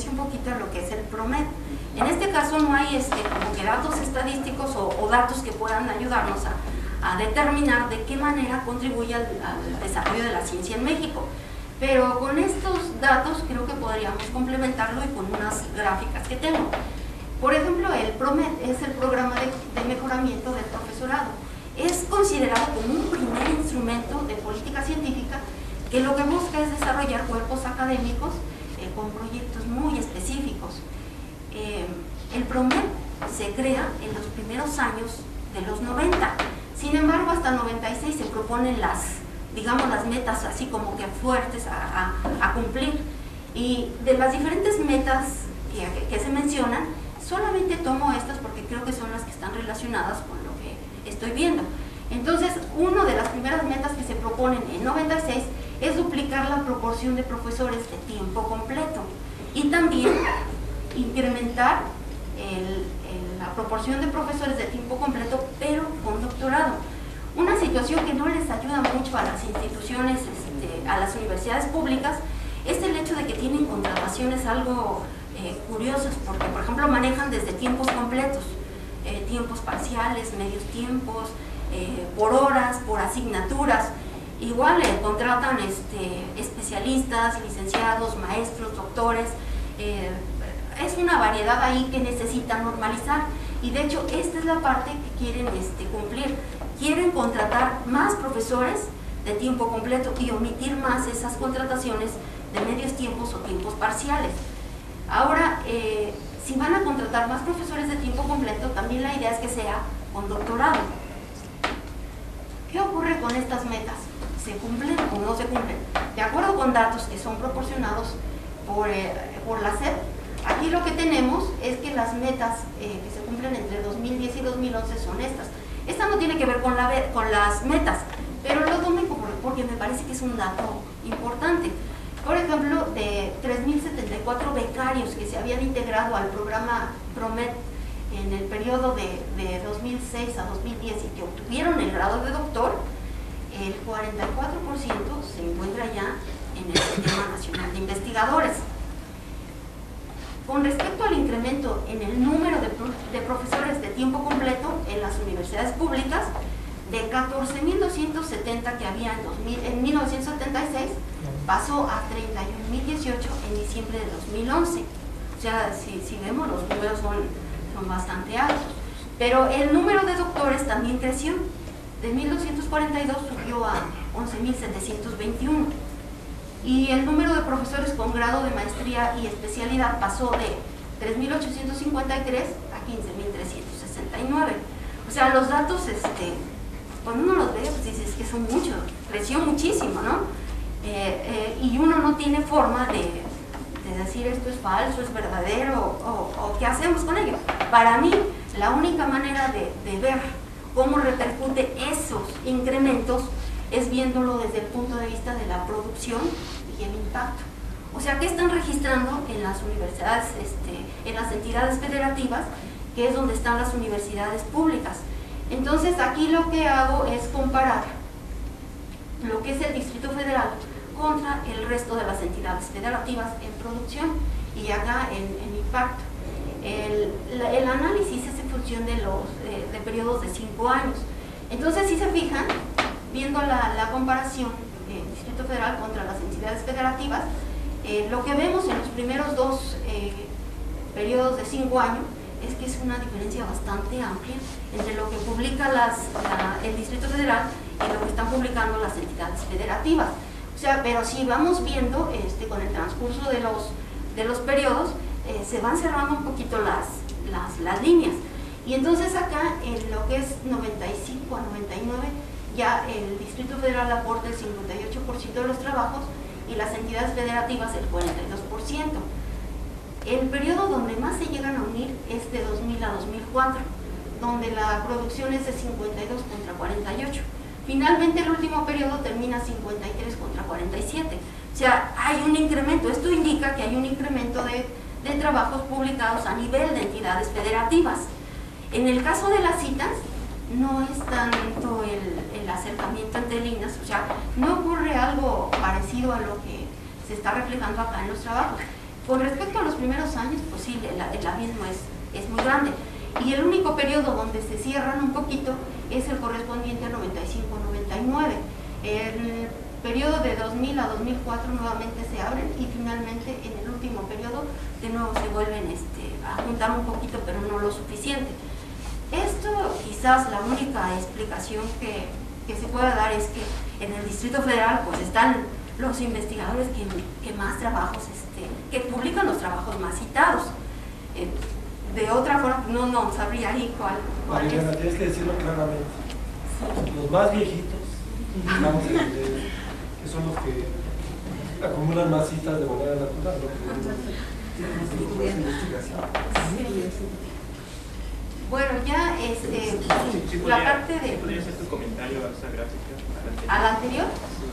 asocia un poquito a lo que es el PROMED. En este caso no hay este, como que datos estadísticos o, o datos que puedan ayudarnos a, a determinar de qué manera contribuye al, al desarrollo de la ciencia en México. Pero con estos datos creo que podríamos complementarlo y con unas gráficas que tengo. Por ejemplo, el PROMED es el programa de, de mejoramiento del profesorado. Es considerado como un primer instrumento de política científica que lo que busca es desarrollar cuerpos académicos eh, con proyectos muy específicos. Eh, el PROMED se crea en los primeros años de los noventa, sin embargo hasta noventa y seis se proponen las, digamos, las metas así como que fuertes a, a, a cumplir, y de las diferentes metas que, que, que se mencionan, solamente tomo estas porque creo que son las que están relacionadas con lo que estoy viendo. Entonces, una de las primeras metas que se proponen en noventa y seis es duplicar la proporción de profesores de tiempo completo y también incrementar el, el, la proporción de profesores de tiempo completo, pero con doctorado. Una situación que no les ayuda mucho a las instituciones, este, a las universidades públicas, es el hecho de que tienen contrataciones algo eh, curiosas, porque por ejemplo manejan desde tiempos completos, eh, tiempos parciales, medios tiempos, eh, por horas, por asignaturas. Igual eh, contratan este, especialistas, licenciados, maestros, doctores. Eh, es una variedad ahí que necesitan normalizar, y de hecho esta es la parte que quieren este, cumplir. Quieren contratar más profesores de tiempo completo y omitir más esas contrataciones de medios tiempos o tiempos parciales. Ahora, eh, si van a contratar más profesores de tiempo completo, también la idea es que sea con doctorado. ¿Qué ocurre con estas metas? ¿Se cumplen o no se cumplen? De acuerdo con datos que son proporcionados por, eh, por la S E P, aquí lo que tenemos es que las metas eh, que se cumplen entre dos mil diez y dos mil once son estas. Esta no tiene que ver con, la, con las metas, pero lo tomé porque me parece que es un dato importante. Por ejemplo, de tres mil setenta y cuatro becarios que se habían integrado al programa PROMED en el periodo de, de dos mil seis a dos mil diez y que obtuvieron el grado de doctor, el cuarenta y cuatro por ciento se encuentra ya en el Sistema Nacional de Investigadores. Con respecto al incremento en el número de, de profesores de tiempo completo en las universidades públicas, de catorce mil doscientos setenta que había en, dos mil, en mil novecientos setenta y seis, pasó a treinta y un mil dieciocho en diciembre de dos mil once. O sea, si, si vemos, los números son, son bastante altos. Pero el número de doctores también creció. De mil doscientos cuarenta y dos subió a once mil setecientos veintiuno. Y el número de profesores con grado de maestría y especialidad pasó de tres mil ochocientos cincuenta y tres a quince mil trescientos sesenta y nueve. O sea, los datos, este, cuando uno los ve, pues dices que son muchos, creció muchísimo, ¿no? Eh, eh, y uno no tiene forma de, de decir esto es falso, es verdadero, o, o qué hacemos con ello. Para mí, la única manera de, de ver cómo repercute esos incrementos es viéndolo desde el punto de vista de la producción y el impacto. O sea, ¿qué están registrando en las universidades, este, en las entidades federativas, que es donde están las universidades públicas? Entonces, aquí lo que hago es comparar lo que es el Distrito Federal contra el resto de las entidades federativas en producción y acá en, en impacto. El, el análisis es en función de los de, de periodos de cinco años. Entonces, si se fijan, viendo la, la comparación del Distrito Federal contra las entidades federativas, eh, lo que vemos en los primeros dos eh, periodos de cinco años es que es una diferencia bastante amplia entre lo que publica las, la, el Distrito Federal y lo que están publicando las entidades federativas. O sea, pero si vamos viendo este, con el transcurso de los, de los periodos, eh, se van cerrando un poquito las, las, las líneas. Y entonces acá, en lo que es noventa y cinco a noventa y nueve, ya el Distrito Federal aporta el cincuenta y ocho por ciento de los trabajos y las entidades federativas el cuarenta y dos por ciento. El periodo donde más se llegan a unir es de dos mil a dos mil cuatro, donde la producción es de cincuenta y dos contra cuarenta y ocho. Finalmente el último periodo termina cincuenta y tres contra cuarenta y siete. O sea, hay un incremento. Esto indica que hay un incremento de, de trabajos publicados a nivel de entidades federativas. En el caso de las citas, no es tanto el, el acercamiento entre líneas, o sea, no ocurre algo parecido a lo que se está reflejando acá en los trabajos. Con respecto a los primeros años, pues sí, el, el abismo es, es muy grande. Y el único periodo donde se cierran un poquito es el correspondiente a noventa y cinco noventa y nueve. El periodo de dos mil a dos mil cuatro nuevamente se abren y finalmente en el último periodo de nuevo se vuelven este, a juntar un poquito, pero no lo suficiente. Esto quizás la única explicación que, que se pueda dar es que en el Distrito Federal pues están los investigadores que, que más trabajos, este, que publican los trabajos más citados. Eh, de otra forma, no, no sabría ahí cuál, cuál Mariana, es. tienes que decirlo claramente. Los más viejitos, vamos a entender, que son los que acumulan más citas de manera natural, ¿no? Bueno, ya este, Sí, sí, la podría, parte de... ¿podría hacer tu comentario a esa gráfica? ¿A la anterior?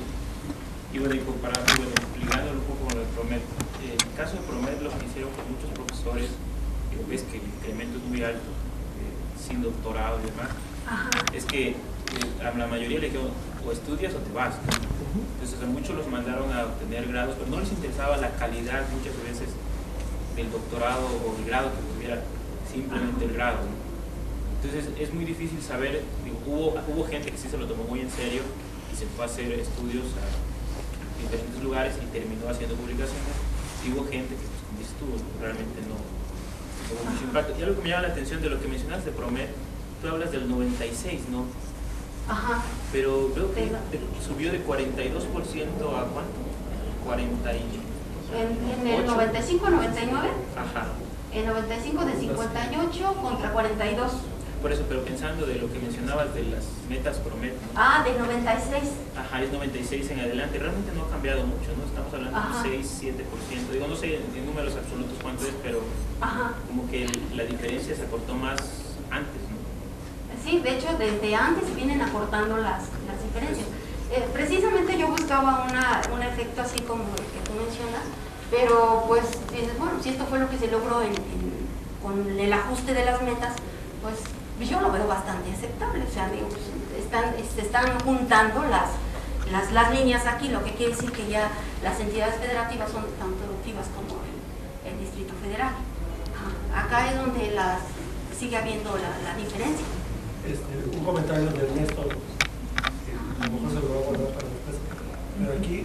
Y bueno, y comparando, bueno, ligándolo un poco con el PROMED. En el caso de PROMED, lo que hicieron con muchos profesores, que ves que el incremento es muy alto, eh, sin doctorado y demás, Ajá. es que eh, a la mayoría le dijeron, o estudias o te vas. Entonces a muchos los mandaron a obtener grados, pero no les interesaba la calidad muchas veces del doctorado o el grado que tuviera, simplemente el grado, ¿no? Entonces es muy difícil saber, digo, hubo, hubo gente que sí se lo tomó muy en serio y se fue a hacer estudios a diferentes lugares y terminó haciendo publicaciones, y hubo gente que, pues, como dices tú, realmente no tuvo mucho impacto. Y algo que me llama la atención de lo que mencionaste de PROMED, tú hablas del noventa y seis, ¿no? Ajá. Pero veo que subió de cuarenta y dos por ciento a ¿cuánto? cuarenta y ocho. En, en el noventa y cinco noventa y nueve, Ajá. el noventa y cinco de cincuenta y ocho contra cuarenta y dos. Por eso, pero pensando de lo que mencionabas de las metas PROMED, ¿no? Ah, de noventa y seis. Ajá, es noventa y seis en adelante, realmente no ha cambiado mucho, ¿no? Estamos hablando Ajá. de seis, siete por ciento, digo, no sé en, en números absolutos cuánto es, pero Ajá. como que el- la diferencia se acortó más antes, ¿no? Sí, de hecho, desde antes vienen acortando las, las diferencias. Eh, precisamente yo buscaba una, un efecto así como el que tú mencionas, pero pues dices, bueno, si esto fue lo que se logró en, en- con el ajuste de las metas, pues yo lo veo bastante aceptable. O sea, digo, pues, están, se están juntando las, las, las líneas aquí, lo que quiere decir que ya las entidades federativas son tan productivas como el, el Distrito Federal. Ajá. Acá es donde las, sigue habiendo la, la diferencia. Este, un comentario de Ernesto, que a lo mejor se lo voy a guardar para después, pero aquí,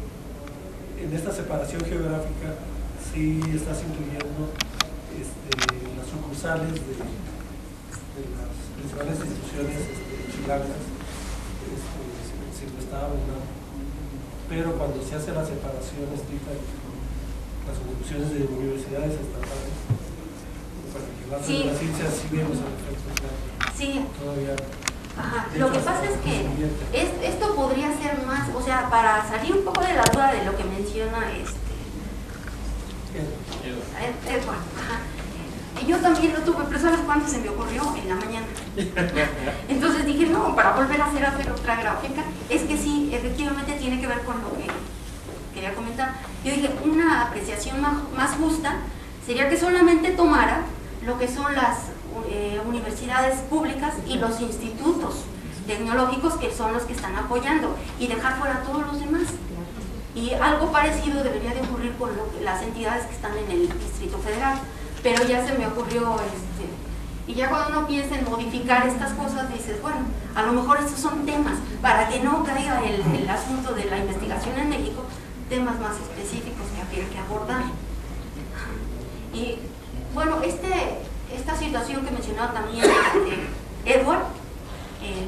en esta separación geográfica, sí estás incluyendo este, las sucursales de, de las principales instituciones este, chilangas, este, siempre estaba una, pero cuando se hace la separación estricta, las instituciones de universidades estatales, en particular de Sí. las ciencias, sí vemos el efecto claro. Sí. Todavía. Ajá. De Lo hecho, que pasa es que invierte. es, esto podría ser más, o sea, para salir un poco de la duda de lo que menciona este Eh, Ed- Edward. Ajá. Y yo también lo tuve, pero ¿sabes cuándo se me ocurrió? En la mañana. Entonces dije, no, para volver a hacer, hacer otra gráfica, es que sí, efectivamente tiene que ver con lo que quería comentar. Yo dije, una apreciación más, más justa sería que solamente tomara lo que son las eh, universidades públicas y los institutos tecnológicos, que son los que están apoyando, y dejar fuera a todos los demás. Y algo parecido debería de ocurrir con lo que, las entidades que están en el Distrito Federal, pero ya se me ocurrió, este, y ya cuando uno piensa en modificar estas cosas, dices, bueno, a lo mejor estos son temas, para que no caiga el, el asunto de la investigación en México, temas más específicos que habría que abordar. Y bueno, este, esta situación que mencionaba también eh, Edward, eh,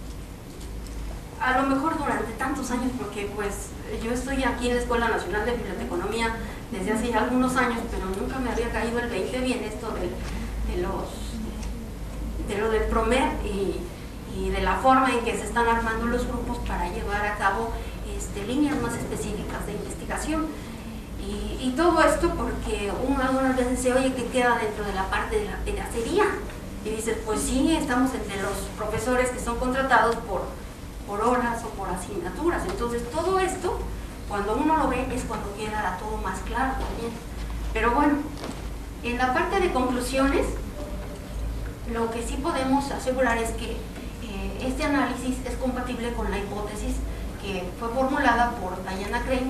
a lo mejor durante tantos años, porque pues yo estoy aquí en la Escuela Nacional de Biblioteconomía desde hace ya algunos años, pero nunca me había caído el veinte bien esto de, de los de lo del PROMED y, y de la forma en que se están armando los grupos para llevar a cabo este, líneas más específicas de investigación. Y, y todo esto porque uno algunas veces dice, oye, ¿qué queda dentro de la parte de la pedacería? Y dices, pues sí, estamos entre los profesores que son contratados por, por horas o por asignaturas. Entonces todo esto, cuando uno lo ve, es cuando queda todo más claro también. Pero bueno, en la parte de conclusiones, lo que sí podemos asegurar es que eh, este análisis es compatible con la hipótesis que fue formulada por Diana Crane, sus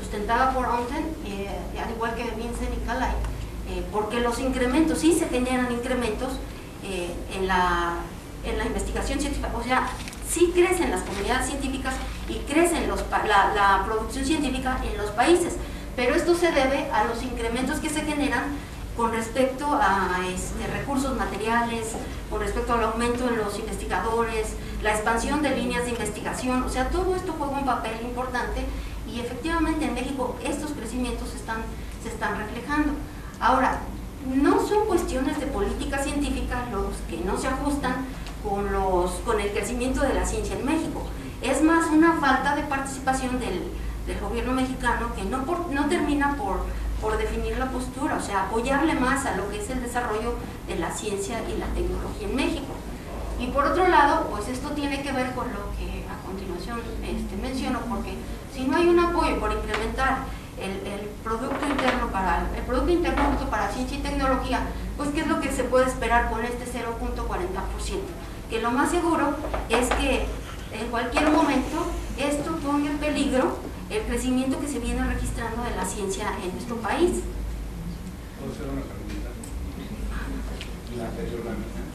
sustentada por ONTEN, eh, al igual que Vincent y Calay, eh, porque los incrementos, sí se generan incrementos eh, en, la, en la investigación científica, o sea, sí crecen las comunidades científicas y crecen los, la, la producción científica en los países, pero esto se debe a los incrementos que se generan con respecto a este, recursos materiales, con respecto al aumento en los investigadores, la expansión de líneas de investigación, o sea, todo esto juega un papel importante y efectivamente en México estos crecimientos están, se están reflejando. Ahora, no son cuestiones de política científica los que no se ajustan con, los, con el crecimiento de la ciencia en México, es más una falta de participación del, del gobierno mexicano que no, por, no termina por por definir la postura, o sea, apoyarle más a lo que es el desarrollo de la ciencia y la tecnología en México. Y por otro lado, pues esto tiene que ver con lo que a continuación este, menciono, porque si no hay un apoyo por implementar el, el Producto Interno para el Producto Interno Bruto para Ciencia y Tecnología, pues ¿qué es lo que se puede esperar con este cero punto cuarenta por ciento? Que lo más seguro es que en cualquier momento esto ponga en peligro el crecimiento que se viene registrando de la ciencia en nuestro país. ¿Puedo hacer una pregunta? La anterior, la mitad.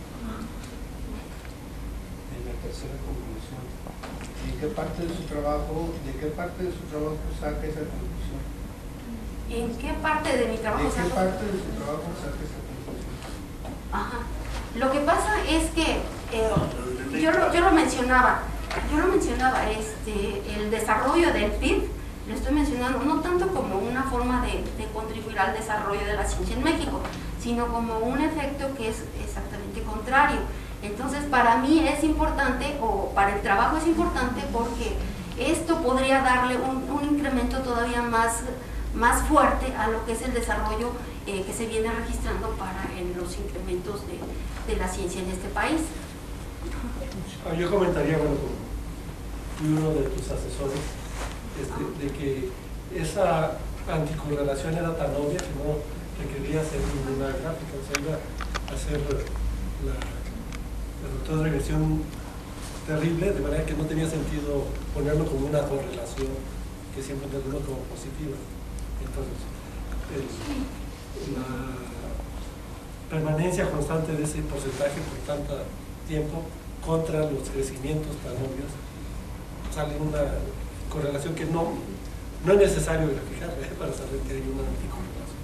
En la tercera conclusión, ¿en qué parte de su trabajo, de qué parte de su trabajo saca esa conclusión? ¿En qué parte de mi trabajo ¿De qué saca? parte de su trabajo saca esa conclusión? Ajá. Lo que pasa es que eh, yo, lo, yo lo mencionaba, yo lo mencionaba, este, el desarrollo del P I B, lo estoy mencionando no tanto como una forma de, de contribuir al desarrollo de la ciencia en México, sino como un efecto que es exactamente contrario. Entonces, para mí es importante, o para el trabajo es importante, porque esto podría darle un, un incremento todavía más, más fuerte a lo que es el desarrollo eh, que se viene registrando para en los incrementos de, de la ciencia en este país. Yo comentaría, bueno, fui uno de tus asesores, este, de que esa anticorrelación era tan obvia que no requería hacer ninguna gráfica, o sea, iba a hacer la, la doctora regresión terrible, de manera que no tenía sentido ponerlo como una correlación que siempre tenemos como positiva. Entonces, el, la permanencia constante de ese porcentaje por tanto tiempo contra los crecimientos tan obvios, sale una correlación que no, no es necesario graficar ¿eh? para saber que hay una anticorrelación.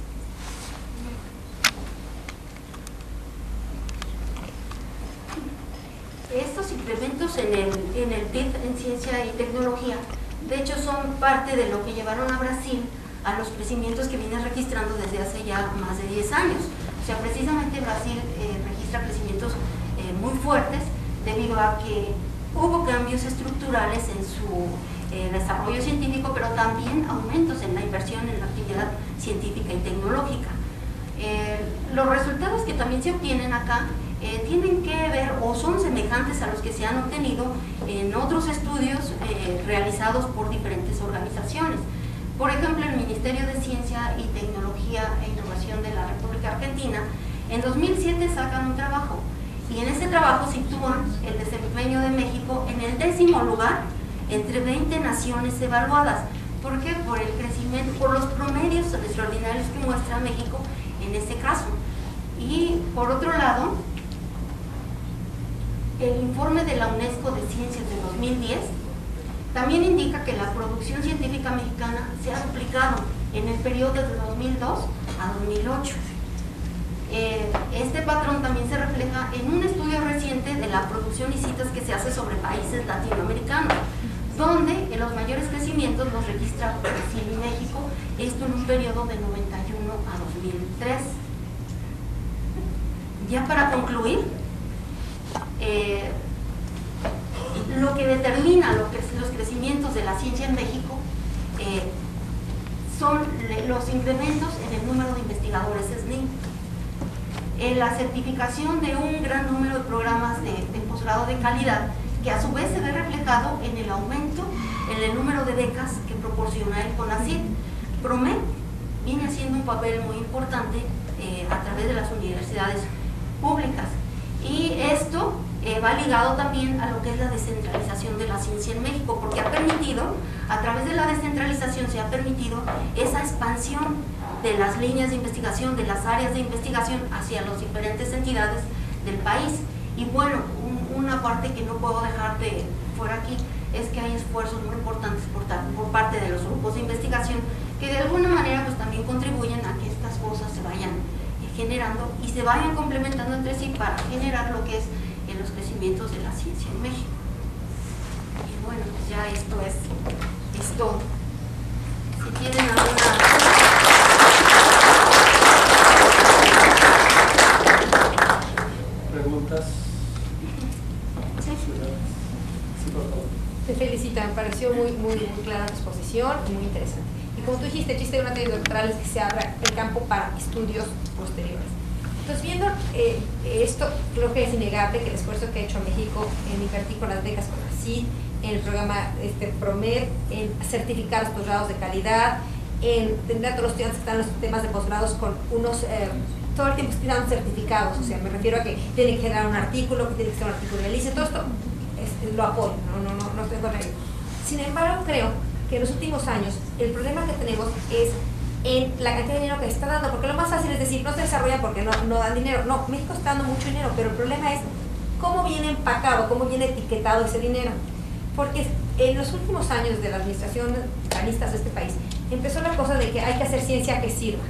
Estos incrementos en el, en el P I B en ciencia y tecnología, de hecho son parte de lo que llevaron a Brasil a los crecimientos que viene registrando desde hace ya más de diez años. O sea, precisamente Brasil eh, registra crecimientos eh, muy fuertes debido a que hubo cambios estructurales en su eh, desarrollo científico, pero también aumentos en la inversión en la actividad científica y tecnológica. Eh, los resultados que también se obtienen acá eh, tienen que ver o son semejantes a los que se han obtenido en otros estudios eh, realizados por diferentes organizaciones. Por ejemplo, el Ministerio de Ciencia y Tecnología e Innovación de la República Argentina en dos mil siete sacan un trabajo y en ese trabajo sitúan el desempeño de México en el décimo lugar entre veinte naciones evaluadas. ¿Por qué? Por el crecimiento, por los promedios extraordinarios que muestra México en este caso. Y por otro lado, el informe de la UNESCO de Ciencias de dos mil diez también indica que la producción científica mexicana se ha duplicado en el periodo de dos mil dos a dos mil ocho. Eh, este patrón también se refleja en un estudio reciente de la producción y citas que se hace sobre países latinoamericanos, donde en los mayores crecimientos los registra Brasil y México, esto en un periodo de noventa y uno a dos mil tres. Ya para concluir, eh, lo que determina lo que es los crecimientos de la ciencia en México eh, son los incrementos en el número de investigadores S N I. Eh, la certificación de un gran número de programas de, de posgrado de calidad, que a su vez se ve reflejado en el aumento en el número de becas que proporciona el CONACYT. PROMEC viene haciendo un papel muy importante eh, a través de las universidades públicas, y esto eh, va ligado también a lo que es la descentralización de la ciencia en México, porque ha permitido, a través de la descentralización se ha permitido esa expansión de las líneas de investigación, de las áreas de investigación hacia las diferentes entidades del país. Y bueno, un, una parte que no puedo dejar de fuera aquí es que hay esfuerzos muy importantes por, por parte de los grupos de investigación que de alguna manera pues también contribuyen a que estas cosas se vayan eh, generando y se vayan complementando entre sí para generar lo que es eh, los crecimientos de la ciencia en México. Y bueno, pues ya esto es, es todo. Si tienen alguna... ¿Preguntas? Sí. Sí, por favor. Te felicito, me pareció muy, muy, muy clara tu exposición y muy interesante. Y como tú dijiste, el chiste de una tesis doctoral es que se abra el campo para estudios posteriores. Entonces, viendo eh, esto, creo que es innegable que el esfuerzo que ha hecho México en invertir con las becas con CONACYT, en el programa este, PROMED, en certificar los posgrados de calidad, en tener a todos los estudiantes que están en los temas de posgrados con unos... Eh, todo el tiempo están certificados, o sea, me refiero a que tienen que generar un artículo, que tiene que ser un artículo de I L I C E, todo esto es, lo apoyo, no, no, no, no estoy con ello. Sin embargo, creo que en los últimos años el problema que tenemos es en la cantidad de dinero que se está dando, porque lo más fácil es decir, no se desarrolla porque no, no dan dinero. No, México está dando mucho dinero, pero el problema es cómo viene empacado, cómo viene etiquetado ese dinero. Porque en los últimos años de la administración panistas de este país, empezó la cosa de que hay que hacer ciencia que sirva.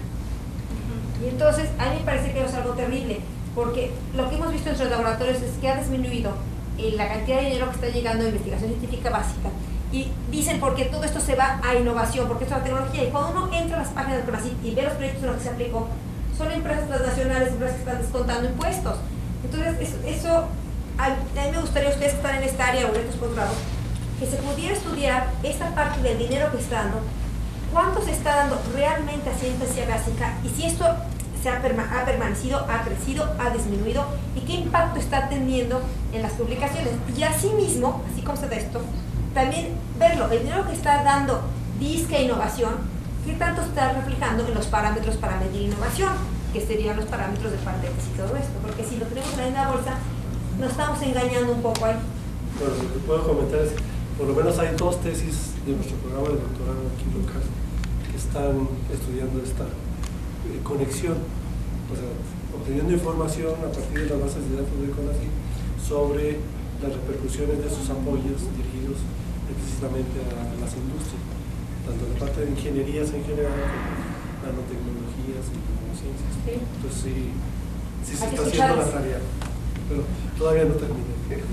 Y entonces, a mí me parece que es algo terrible, porque lo que hemos visto en nuestros laboratorios es que ha disminuido eh, la cantidad de dinero que está llegando a investigación científica básica. Y dicen porque todo esto se va a innovación, porque esto es la tecnología. Y cuando uno entra a las páginas del CONACYT y ve los proyectos en los que se aplicó, son empresas transnacionales, empresas que están descontando impuestos. Entonces, eso, eso a, a mí me gustaría, ustedes que están en esta área o en estos posgrados, que se pudiera estudiar esta parte del dinero que está dando, cuánto se está dando realmente a ciencia básica y si esto se ha, perma ha permanecido, ha crecido, ha disminuido y qué impacto está teniendo en las publicaciones. Y asimismo, así como se da esto, también verlo, el dinero que está dando disque innovación, qué tanto está reflejando en los parámetros para medir innovación, que serían los parámetros de patentes y todo esto, porque si lo tenemos en la bolsa, nos estamos engañando un poco ahí. Bueno, lo que puedo comentar es, por lo menos hay dos tesis de nuestro programa de doctorado aquí local que están estudiando esta eh, conexión, o sea, obteniendo información a partir de las bases de datos de CONACYT sobre las repercusiones de sus apoyos dirigidos precisamente a, a las industrias, tanto la parte de ingenierías en general como nanotecnologías y nanociencias. Sí. Entonces sí, sí se está haciendo la tarea, pero todavía no termina.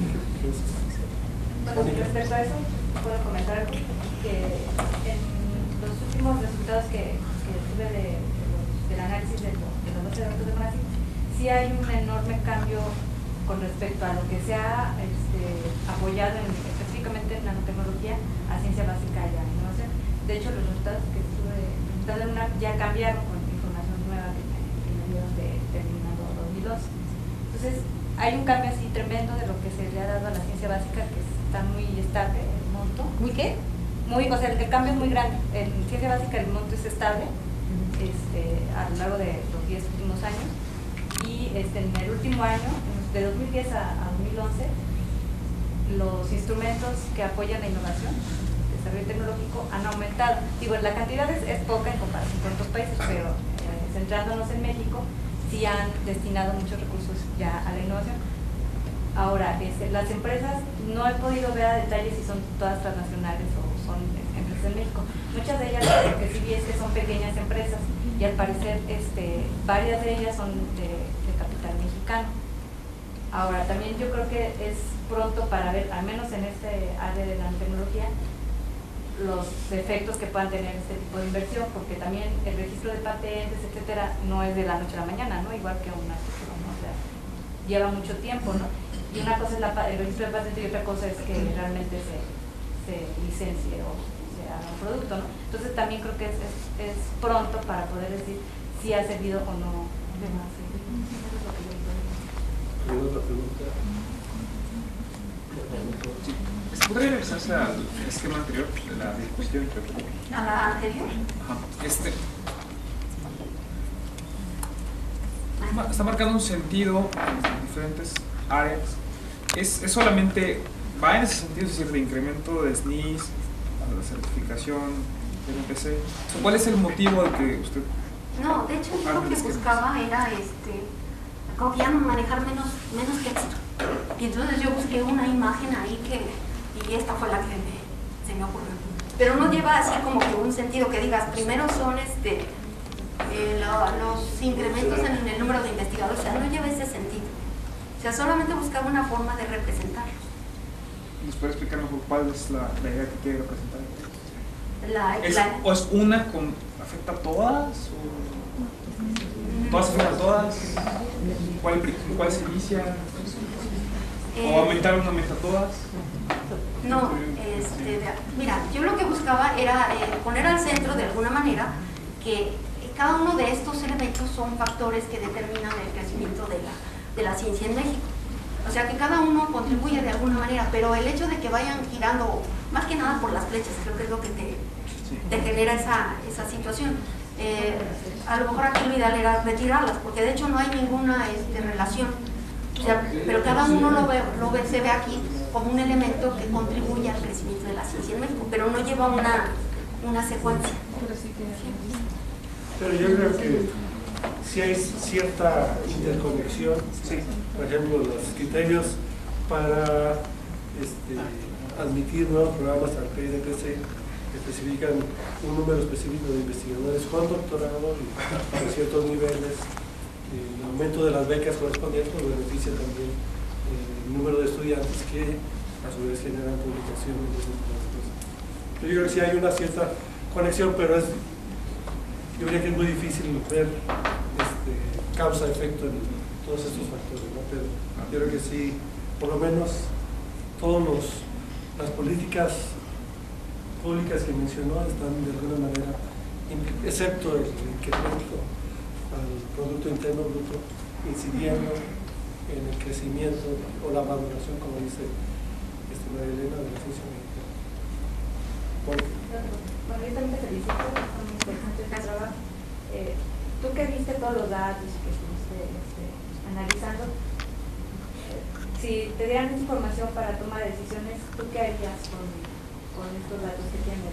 Bueno, respecto a eso, puedo comentar que en los últimos resultados que, que tuve de, de los, del análisis de, de los doce datos de CONACYT, sí hay un enorme cambio con respecto a lo que se ha este, apoyado en, específicamente en nanotecnología, a ciencia básica y a innovación. De hecho, los resultados que estuve resultados de una ya cambiaron con información nueva que, que me dieron de terminando dos mil dos. Entonces, hay un cambio así tremendo de lo que se le ha dado a la ciencia básica, que está muy estable el monto. ¿Muy qué? Muy, o sea, el, el cambio es muy grande. En ciencia básica el monto es estable este, a lo largo de los diez últimos años. Y este, en el último año, de dos mil diez a, a dos mil once, los instrumentos que apoyan la innovación, el desarrollo tecnológico, han aumentado. Digo, la cantidad es, es poca en comparación con otros países, pero eh, centrándonos en México, sí han destinado muchos recursos ya a la innovación. Ahora, este, las empresas, no he podido ver a detalle si son todas transnacionales o son empresas en México. Muchas de ellas, lo que sí vi es que son pequeñas empresas y al parecer este, varias de ellas son de, de capital mexicano. Ahora, también yo creo que es pronto para ver, al menos en este área de la tecnología, los efectos que puedan tener este tipo de inversión, porque también el registro de patentes, etcétera, no es de la noche a la mañana, ¿no? Igual que un artículo, ¿no? O sea, lleva mucho tiempo, ¿no? Y una cosa es la, el registro de patentes y otra cosa es que realmente se, se licencie o se haga un producto, ¿no? Entonces también creo que es, es, es pronto para poder decir si ha servido o no demás. ¿Alguna otra pregunta? ¿Podría regresarse al esquema anterior de la discusión? ¿A la anterior? Ajá. Este, está marcando un sentido en diferentes áreas es, es solamente, va en ese sentido, es decir, de incremento de S N I S, a la certificación del N P C. ¿Cuál es el motivo de que usted... No, de hecho yo lo que buscaba era este, como que ya manejar menos, menos texto. Y entonces yo busqué una imagen ahí que, y esta fue la que me, se me ocurrió. Pero no lleva así como que un sentido que digas, primero son este, eh, lo, los incrementos en el número de investigadores, o sea, no lleva ese sentido. O sea, solamente buscaba una forma de representarlos. ¿Nos puede explicar mejor cuál es la, la idea que quiere representar? La, ¿Es, la, ¿O es una con afecta a todas? O, ¿Todas afectan a todas? ¿Cuál, cuál se inicia? eh, ¿O aumentar una aumenta a todas? No, este, mira, yo lo que buscaba era eh, poner al centro de alguna manera que cada uno de estos elementos son factores que determinan el crecimiento de la, de la ciencia en México. O sea que cada uno contribuye de alguna manera, pero el hecho de que vayan girando, más que nada por las flechas, creo que es lo que te, te genera esa, esa situación. Eh, a lo mejor aquí lo ideal era retirarlas, porque de hecho no hay ninguna este, relación. O sea, pero cada uno lo ve, lo ve, se ve aquí como un elemento que contribuye al crecimiento de la ciencia en México, pero no lleva una, una secuencia. Pero yo creo que si hay cierta interconexión, sí. Por ejemplo, los criterios para este, admitir nuevos programas al P N P C especifican un número específico de investigadores con doctorado y con ciertos niveles. El aumento de las becas correspondientes beneficia también el número de estudiantes que a su vez generan publicaciones. Yo creo que sí hay una cierta conexión, pero es, yo creo que es muy difícil ver este, causa-efecto en todos estos factores, ¿no? Pero yo creo que sí, por lo menos todas las políticas públicas que mencionó están de alguna manera, excepto el incremento al Producto Interno Bruto, incidiendo en el crecimiento o la maduración, como dice este, María Elena, de la ciencia mexicana. Bueno, yo también te felicito, es muy interesante tu trabajo. Eh, tú que viste todos los datos y que estuviste este, analizando, eh, si te dieran información para toma de decisiones, ¿tú qué harías con, con estos datos que tienes?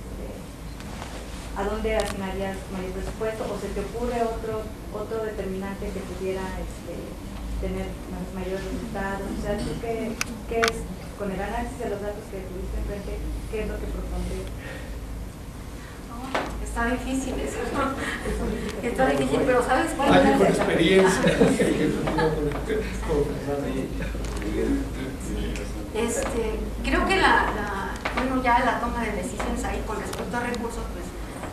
¿A dónde asignarías mayor presupuesto? ¿O se te ocurre otro otro determinante que pudiera este, tener mayores resultados? O sea, ¿tú qué, qué es, con el análisis de los datos que tuviste enfrente, qué es lo que propondrías? Oh, está difícil eso, ¿no? Está difícil, pero ¿sabes qué? Alguien con experiencia. Este, creo que la, la, bueno, ya la toma de decisiones ahí con respecto a recursos, pues,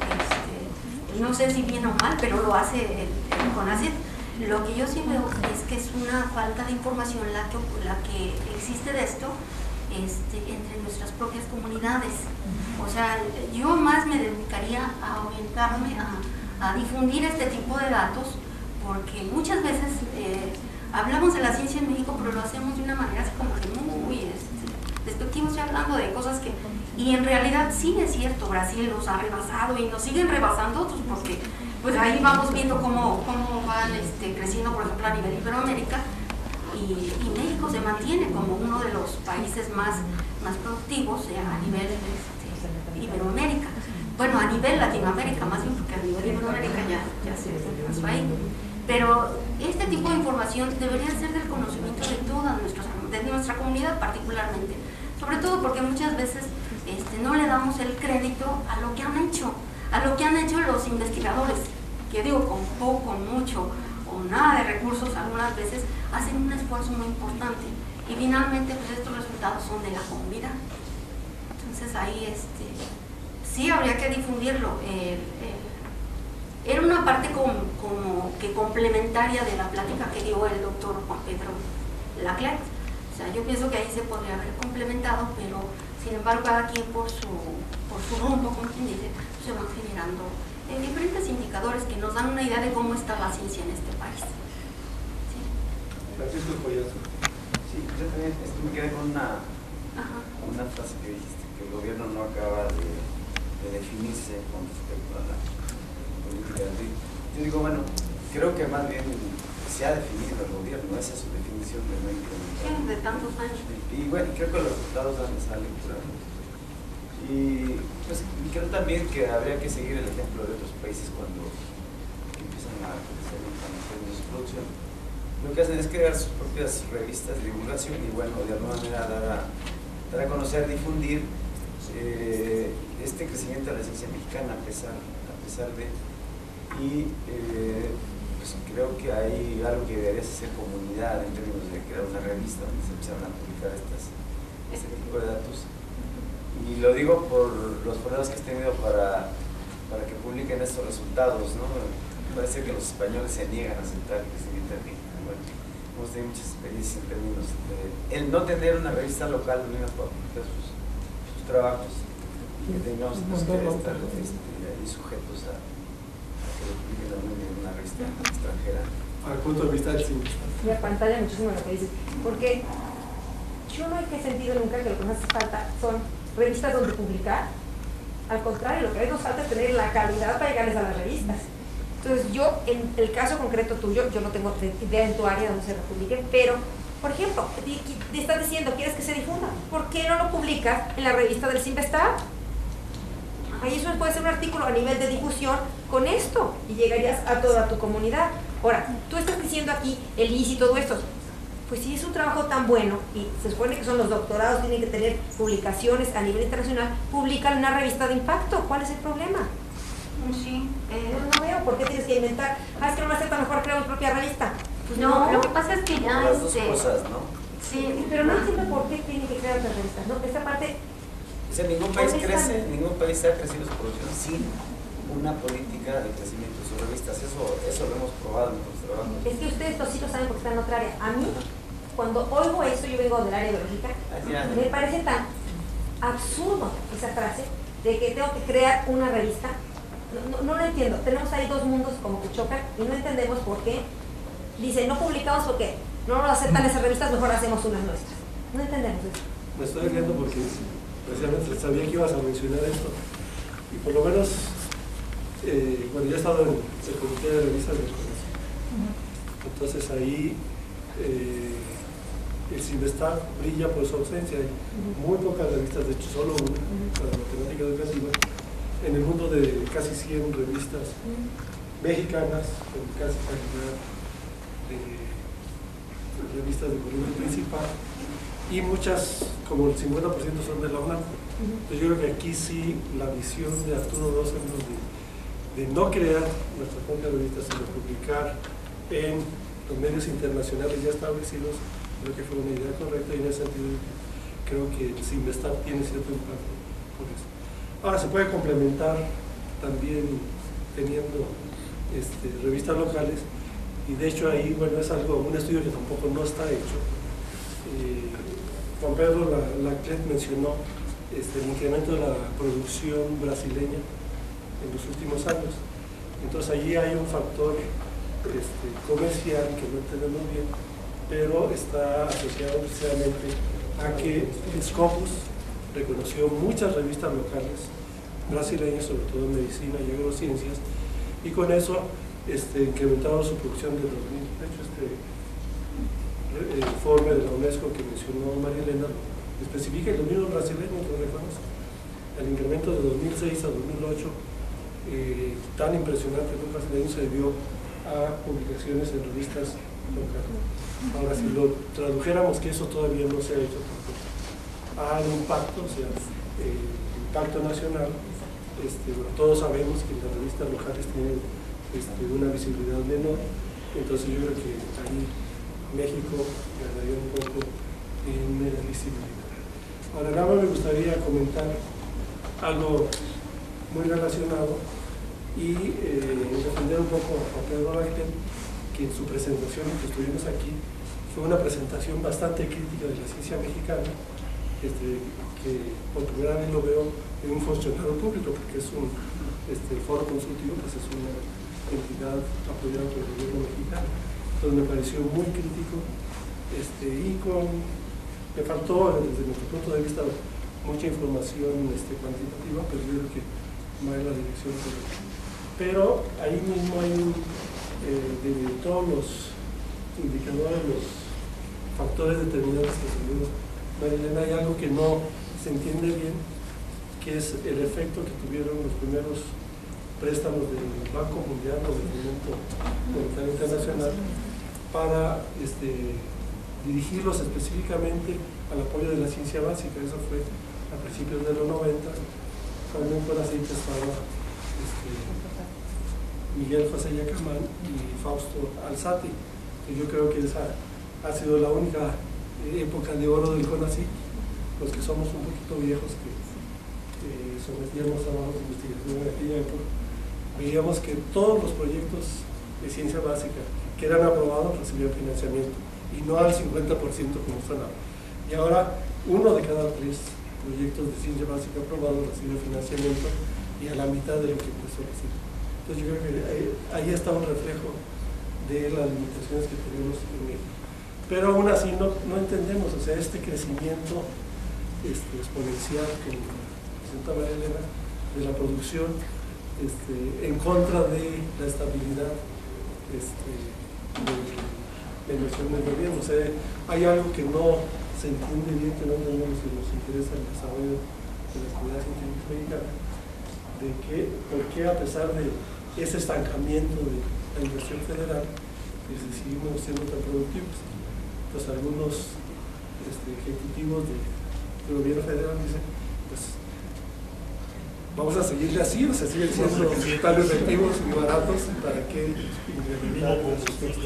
este, no sé si bien o mal, pero lo hace el, el CONACYT. Lo que yo sí veo es que es una falta de información la que, la que existe de esto este, entre nuestras propias comunidades. O sea, yo más me dedicaría a orientarme a, a difundir este tipo de datos, porque muchas veces eh, hablamos de la ciencia en México, pero lo hacemos de una manera así como que muy este, despectivo. Estoy hablando de cosas que, y en realidad sí es cierto, Brasil los ha rebasado y nos siguen rebasando otros, porque pues ahí vamos viendo cómo, cómo van este, creciendo, por ejemplo, a nivel Iberoamérica, y, y México se mantiene como uno de los países más, más productivos eh, a nivel este, Iberoamérica. Bueno, a nivel Latinoamérica más bien, porque a nivel Iberoamérica ya, ya se pasó ahí. Pero este tipo de información debería ser del conocimiento de toda nuestra, de nuestra comunidad particularmente, sobre todo porque muchas veces este, no le damos el crédito a lo que han hecho, a lo que han hecho los investigadores, que digo, con poco, mucho o nada de recursos, algunas veces hacen un esfuerzo muy importante y finalmente pues estos resultados son de la comunidad. Entonces ahí este, sí habría que difundirlo. Eh, eh, Era una parte como, como que complementaria de la plática que dio el doctor Juan Pedro Laclerc. O sea, yo pienso que ahí se podría haber complementado, pero sin embargo cada quien por su, por su rumbo, como quien dice, se van generando eh, diferentes indicadores que nos dan una idea de cómo está la ciencia en este país. ¿Sí? Francisco Collazo. Sí, yo también esto me quedé con una, con una frase que dijiste, que el gobierno no acaba de, de definirse con respecto a la política del R I C. Yo digo, bueno, creo que más bien se ha definido el gobierno, esa es su definición de no incrementar. De tantos años. Y bueno, creo que los resultados dan esa lectura. Y pues creo también que habría que seguir el ejemplo de otros países cuando empiezan a hacer información de su producción. Lo que hacen es crear sus propias revistas de divulgación y bueno, de alguna manera dar a, dar a conocer, difundir eh, este crecimiento de la ciencia mexicana a pesar, a pesar de... Y eh, pues creo que hay algo que debería ser comunidad en términos de crear una revista donde se empiezan a publicar estas, este tipo de datos. Y lo digo por los problemas que he tenido para, para que publiquen estos resultados, ¿no? Parece que los españoles se niegan a aceptar el crecimiento de México. Bueno, hemos tenido muchas experiencias en términos de el no tener una revista local unida para publicar sus, sus trabajos, que tengamos pues, que estar este, ahí sujetos a, a que lo publiquen en una revista extranjera. Al punto de vista del cine. Y a pantalla muchísimo lo que dices, porque yo no hay que sentido nunca que lo que nos hace falta son revistas donde publicar. Al contrario, lo que a veces nos falta es tener la calidad para llegarles a las revistas. Entonces yo, en el caso concreto tuyo, yo no tengo idea en tu área donde se publique, pero, por ejemplo, te estás diciendo, ¿quieres que se difunda? ¿Por qué no lo publicas en la revista del Cinvestav? Ahí eso puede ser un artículo a nivel de difusión con esto y llegarías a toda tu comunidad. Ahora, tú estás diciendo aquí el I C I y todo esto. Pues si es un trabajo tan bueno y se supone que son los doctorados, tienen que tener publicaciones a nivel internacional, publican una revista de impacto. ¿Cuál es el problema? Sí. Eh, no, no veo por qué tienes que inventar. Ah, es que no me acepta, mejor creo mi propia revista. Pues no, no, lo que pasa es que ya Las dos este, cosas, ¿no? Sí, pero no entiendo por qué tiene que crear otra revista, ¿no? Esa parte. O sea, ningún país crece, ningún país ha crecido su producción sin una política de crecimiento de sus revistas. Eso, eso lo hemos probado en nuestros trabajos. Es que ustedes los sí lo saben porque están en otra área. A mí, cuando oigo eso, yo vengo del área biológica, me parece tan absurdo esa frase de que tengo que crear una revista. No, no, no lo entiendo. Tenemos ahí dos mundos como que chocan y no entendemos por qué. Dicen, no publicamos porque no nos aceptan esas revistas, mejor hacemos unas nuestras. No entendemos eso. Me estoy riendo porque precisamente sabía que ibas a mencionar esto. Y por lo menos, eh, bueno, yo he estado en el comité de revistas del colegio. Entonces ahí eh, el Cinvestav brilla por su ausencia. Hay muy pocas revistas, de hecho solo una, para matemática educativa, en el mundo de casi cien revistas mexicanas, con casi calidad de revistas de volumen principal, y muchas, como el cincuenta por ciento son de la UNAM. Entonces yo creo que aquí sí la visión de Arturo Rosenblum de, de no crear nuestra propia revista, sino publicar en los medios internacionales ya establecidos, creo que fue una idea correcta, y en ese sentido creo que el Cinvestav tiene cierto impacto por eso. Ahora se puede complementar también teniendo este, revistas locales, y de hecho ahí, bueno, es algo, un estudio que tampoco no está hecho. Eh, Juan Pedro Laclet mencionó este, el incremento de la producción brasileña en los últimos años. Entonces allí hay un factor este, comercial que no entendemos bien, pero está asociado precisamente a que Scopus reconoció muchas revistas locales brasileñas, sobre todo en medicina y agrociencias, y con eso este, incrementaron su producción de dos mil. De hecho, este el informe de la UNESCO que mencionó María Elena especifica que los mismos brasileños lo reconocen. El incremento de dos mil seis a dos mil ocho, eh, tan impresionante en los brasileños, se debió a publicaciones en revistas locales. Ahora, si lo tradujéramos, que eso todavía no se ha hecho tampoco, a un impacto, o sea, eh, impacto nacional, este, bueno, todos sabemos que las revistas locales tienen este, una visibilidad menor, entonces yo creo que ahí México ganaría un poco en visibilidad. Ahora, nada más me gustaría comentar algo muy relacionado y eh, defender un poco a Pedro Laclet, que en su presentación que estuvimos aquí fue una presentación bastante crítica de la ciencia mexicana, este, que por primera vez lo veo en un funcionario público, porque es un este, foro consultivo, pues es una entidad apoyada por el gobierno mexicano. Entonces me pareció muy crítico este, y con, me faltó desde nuestro punto de vista mucha información este, cuantitativa, pero yo creo que va en la dirección correcta. Pero ahí mismo hay un, eh, de todos los indicadores, los factores determinantes que se dio Marilena, hay algo que no se entiende bien, que es el efecto que tuvieron los primeros préstamos del Banco Mundial o del Fomento Monetario Internacional para este, dirigirlos específicamente al apoyo de la ciencia básica. Eso fue a principios de los noventa, cuando en CONACYT estaba este, Miguel José Yacamán y Fausto Alzati, que yo creo que esa ha sido la única época de oro del CONACYT, los que somos un poquito viejos que eh, sometíamos trabajos de investigación en aquella época, veíamos que todos los proyectos de ciencia básica que eran aprobados recibían financiamiento y no al cincuenta por ciento como están ahora. Y ahora uno de cada tres proyectos de ciencia básica aprobados recibe financiamiento y a la mitad de lo que empezó a recibir. Entonces yo creo que ahí, ahí está un reflejo de las limitaciones que tenemos en México. Pero aún así no, no entendemos, o sea, este crecimiento este, exponencial que presenta María Elena de la producción este, en contra de la estabilidad este, de, de nuestro gobierno. O sea, hay algo que no se entiende bien, que no entendemos que nos interesa el desarrollo de la comunidad científica mexicana, de que, por qué a pesar de ese estancamiento de la inversión federal, pues, seguimos siendo tan productivos. Pues algunos este, ejecutivos de, del gobierno federal dicen, pues vamos a seguirle así, o sea, siguen siendo tan efectivos y baratos, ¿para qué incrementar los costos?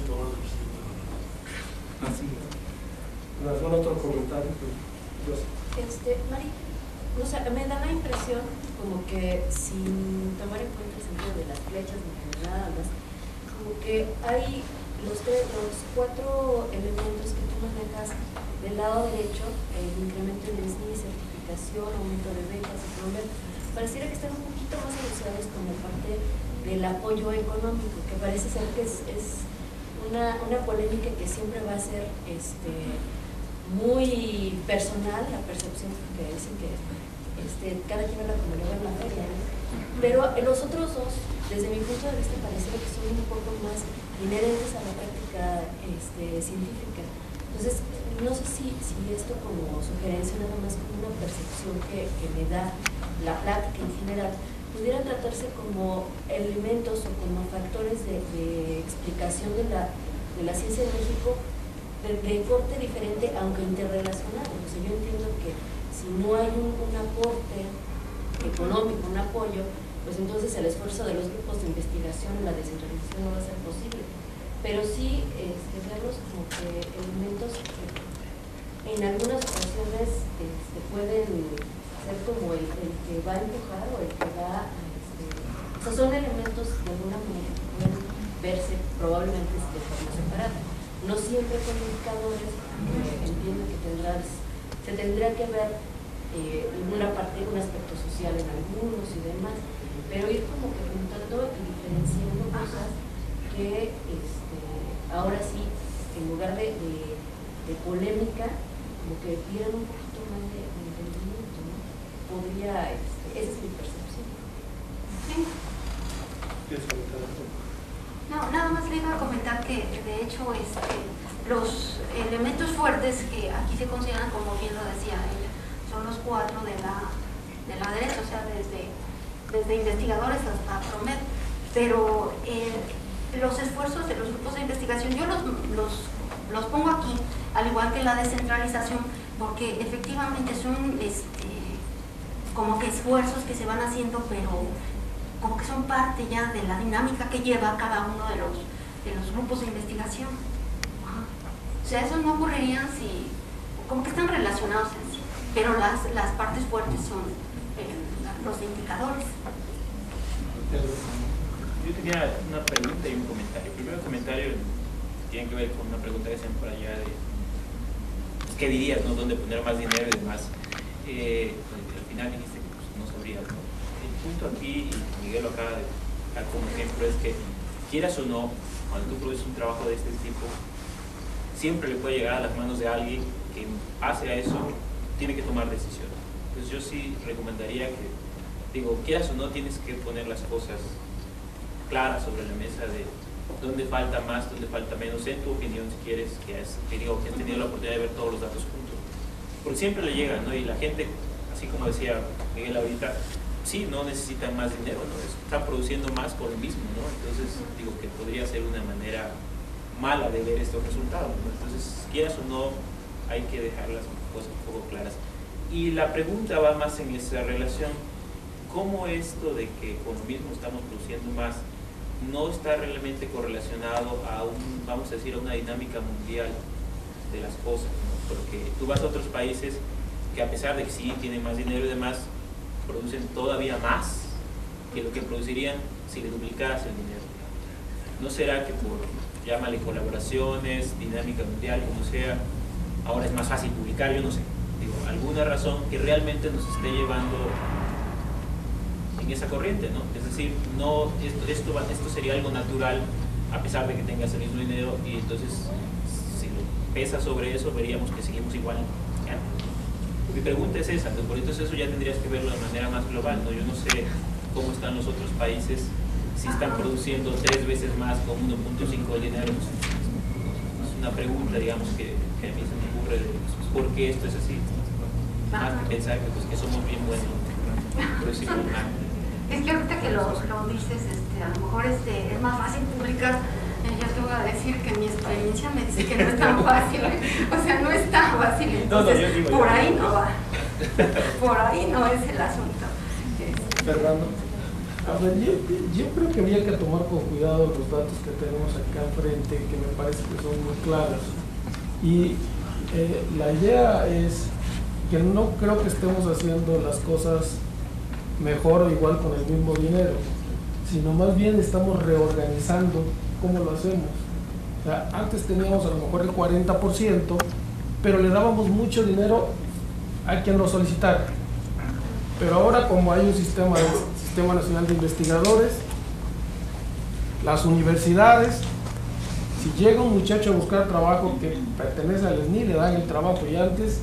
Así es. ¿Algún otro comentario? Este, Mari, o sea, me da la impresión como que sin tomar en cuenta el sentido de las flechas ni nada más, como que hay Los, tres, los cuatro elementos que tú manejas del lado derecho, el incremento en el S N I, certificación, aumento de becas y problemas, pareciera que están un poquito más asociados con la parte del apoyo económico, que parece ser que es, es una, una polémica que siempre va a ser este, muy personal, la percepción que dicen que este, cada quien habla como le va en la feria, ¿no? Pero los otros dos, desde mi punto de vista, pareciera que son un poco más inherentes a la práctica este, científica. Entonces, no sé si, si esto como sugerencia, nada más como una percepción que, que me da la práctica en general, pudiera tratarse como elementos o como factores de, de explicación de la, de la ciencia de México de, de corte diferente, aunque interrelacionado. O sea, yo entiendo que si no hay un, un aporte económico, un apoyo, pues entonces el esfuerzo de los grupos de investigación en la descentralización no va a ser posible. Pero sí este, verlos como que elementos que en algunas ocasiones este, pueden ser como el, el que va a empujar o el que va a... Este, o sea, son elementos de alguna manera que pueden verse probablemente de forma separada. No siempre con indicadores, porque entiendo que tendrás, se tendrá que ver eh, una parte, un aspecto social en algunos y demás, pero ir como que juntando y diferenciando cosas que este, ahora sí, en lugar de, de, de polémica, como que dieran un poquito más de, de entendimiento, ¿no? Podría, este, esa es mi percepción. Sí. No, nada más le iba a comentar que de hecho este, los elementos fuertes que aquí se consideran, como bien lo decía ella, son los cuatro de la, de la derecha, o sea, desde desde investigadores hasta PROMED, pero eh, los esfuerzos de los grupos de investigación yo los, los, los pongo aquí, al igual que la descentralización, porque efectivamente son este, como que esfuerzos que se van haciendo, pero como que son parte ya de la dinámica que lleva cada uno de los, de los grupos de investigación. Ajá. O sea, esos no ocurrirían si, como que están relacionados en sí, pero las, las partes fuertes son eh, los indicadores. Yo tenía una pregunta y un comentario. El primer comentario tiene que ver con una pregunta que hacen por allá de ¿qué dirías, no? ¿Dónde poner más dinero y demás? Eh, al final dijiste que pues, no sabrías, ¿no? El punto aquí, y Miguel lo acaba de dar como ejemplo, es que quieras o no, cuando tú produces un trabajo de este tipo, siempre le puede llegar a las manos de alguien que hace a eso, tiene que tomar decisiones. Entonces yo sí recomendaría que, digo, quieras o no, tienes que poner las cosas claras sobre la mesa de dónde falta más, dónde falta menos, en tu opinión, si quieres, que has, que digo, que has tenido la oportunidad de ver todos los datos juntos. Porque siempre le llegan, ¿no? Y la gente, así como decía Miguel ahorita, sí, no necesitan más dinero, ¿no? Están produciendo más por lo mismo, ¿no? Entonces, digo que podría ser una manera mala de ver estos resultados, ¿no? Entonces, quieras o no, hay que dejar las cosas un poco claras. Y la pregunta va más en esa relación: ¿cómo esto de que con lo mismo estamos produciendo más no está realmente correlacionado a un, vamos a decir, a una dinámica mundial de las cosas, ¿no? Porque tú vas a otros países que, a pesar de que sí tienen más dinero y demás, producen todavía más que lo que producirían si le duplicaras el dinero. ¿No será que por, llámale colaboraciones, dinámica mundial, como sea, ahora es más fácil publicar? Yo no sé, digo, alguna razón que realmente nos esté llevando en esa corriente, ¿no? Es decir, no, esto, esto, esto sería algo natural a pesar de que tengas el mismo dinero, y entonces si lo pesas sobre eso veríamos que seguimos igual que antes. Mi pregunta es esa, por entonces eso ya tendrías que verlo de manera más global, ¿no? Yo no sé cómo están los otros países, si están produciendo tres veces más con uno punto cinco del dinero. Es una pregunta, digamos, que, que a mí se me ocurre de por qué esto es así, más que pensar que, pues, que somos bien buenos, por decirlo mal. Es que ahorita que lo, lo dices, este, a lo mejor este, es más fácil publicar. Eh, yo te voy a decir que mi experiencia me dice que no es tan fácil, ¿eh? O sea, no es tan fácil, entonces no, no, digo, por ahí no va, por ahí no es el asunto. Fernando, a ver, yo, yo creo que habría que tomar con cuidado los datos que tenemos acá enfrente, que me parece que son muy claros, y eh, la idea es que no creo que estemos haciendo las cosas mejor o igual con el mismo dinero, sino más bien estamos reorganizando cómo lo hacemos. O sea, antes teníamos a lo mejor el cuarenta por ciento, pero le dábamos mucho dinero a quien lo solicitara. Pero ahora, como hay un sistema, de, Sistema Nacional de Investigadores, las universidades, si llega un muchacho a buscar trabajo que pertenece al S N I, le dan el trabajo, y antes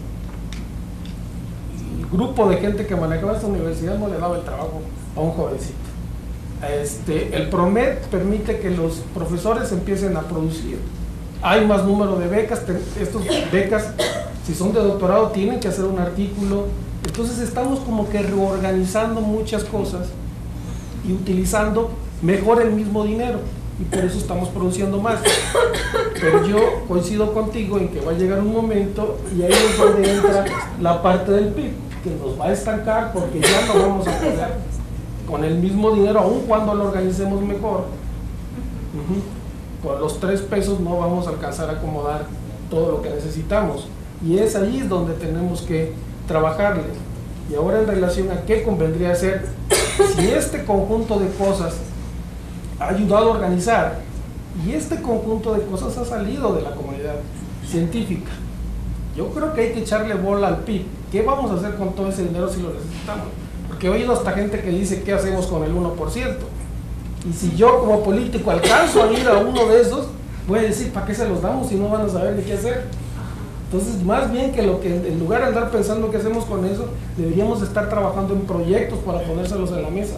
grupo de gente que manejaba esta universidad no le daba el trabajo a un jovencito. Este, el PROMED permite que los profesores empiecen a producir. Hay más número de becas, estas becas, si son de doctorado, tienen que hacer un artículo. Entonces estamos como que reorganizando muchas cosas y utilizando mejor el mismo dinero, y por eso estamos produciendo más. Pero yo coincido contigo en que va a llegar un momento, y ahí es donde entra la parte del P I B, que nos va a estancar, porque ya no vamos a poder con el mismo dinero, aun cuando lo organicemos mejor. Uh-huh. Con los tres pesos no vamos a alcanzar a acomodar todo lo que necesitamos, y es ahí donde tenemos que trabajarle. Y ahora, en relación a qué convendría hacer, si este conjunto de cosas ha ayudado a organizar, y este conjunto de cosas ha salido de la comunidad científica, yo creo que hay que echarle bola al P I B. ¿Qué vamos a hacer con todo ese dinero si lo necesitamos? Porque he oído hasta gente que dice, ¿qué hacemos con el uno por ciento? Y si yo como político alcanzo a ir a uno de esos, voy a decir, ¿para qué se los damos si no van a saber ni qué hacer? Entonces, más bien que lo que, en lugar de andar pensando qué hacemos con eso, deberíamos estar trabajando en proyectos para ponérselos en la mesa.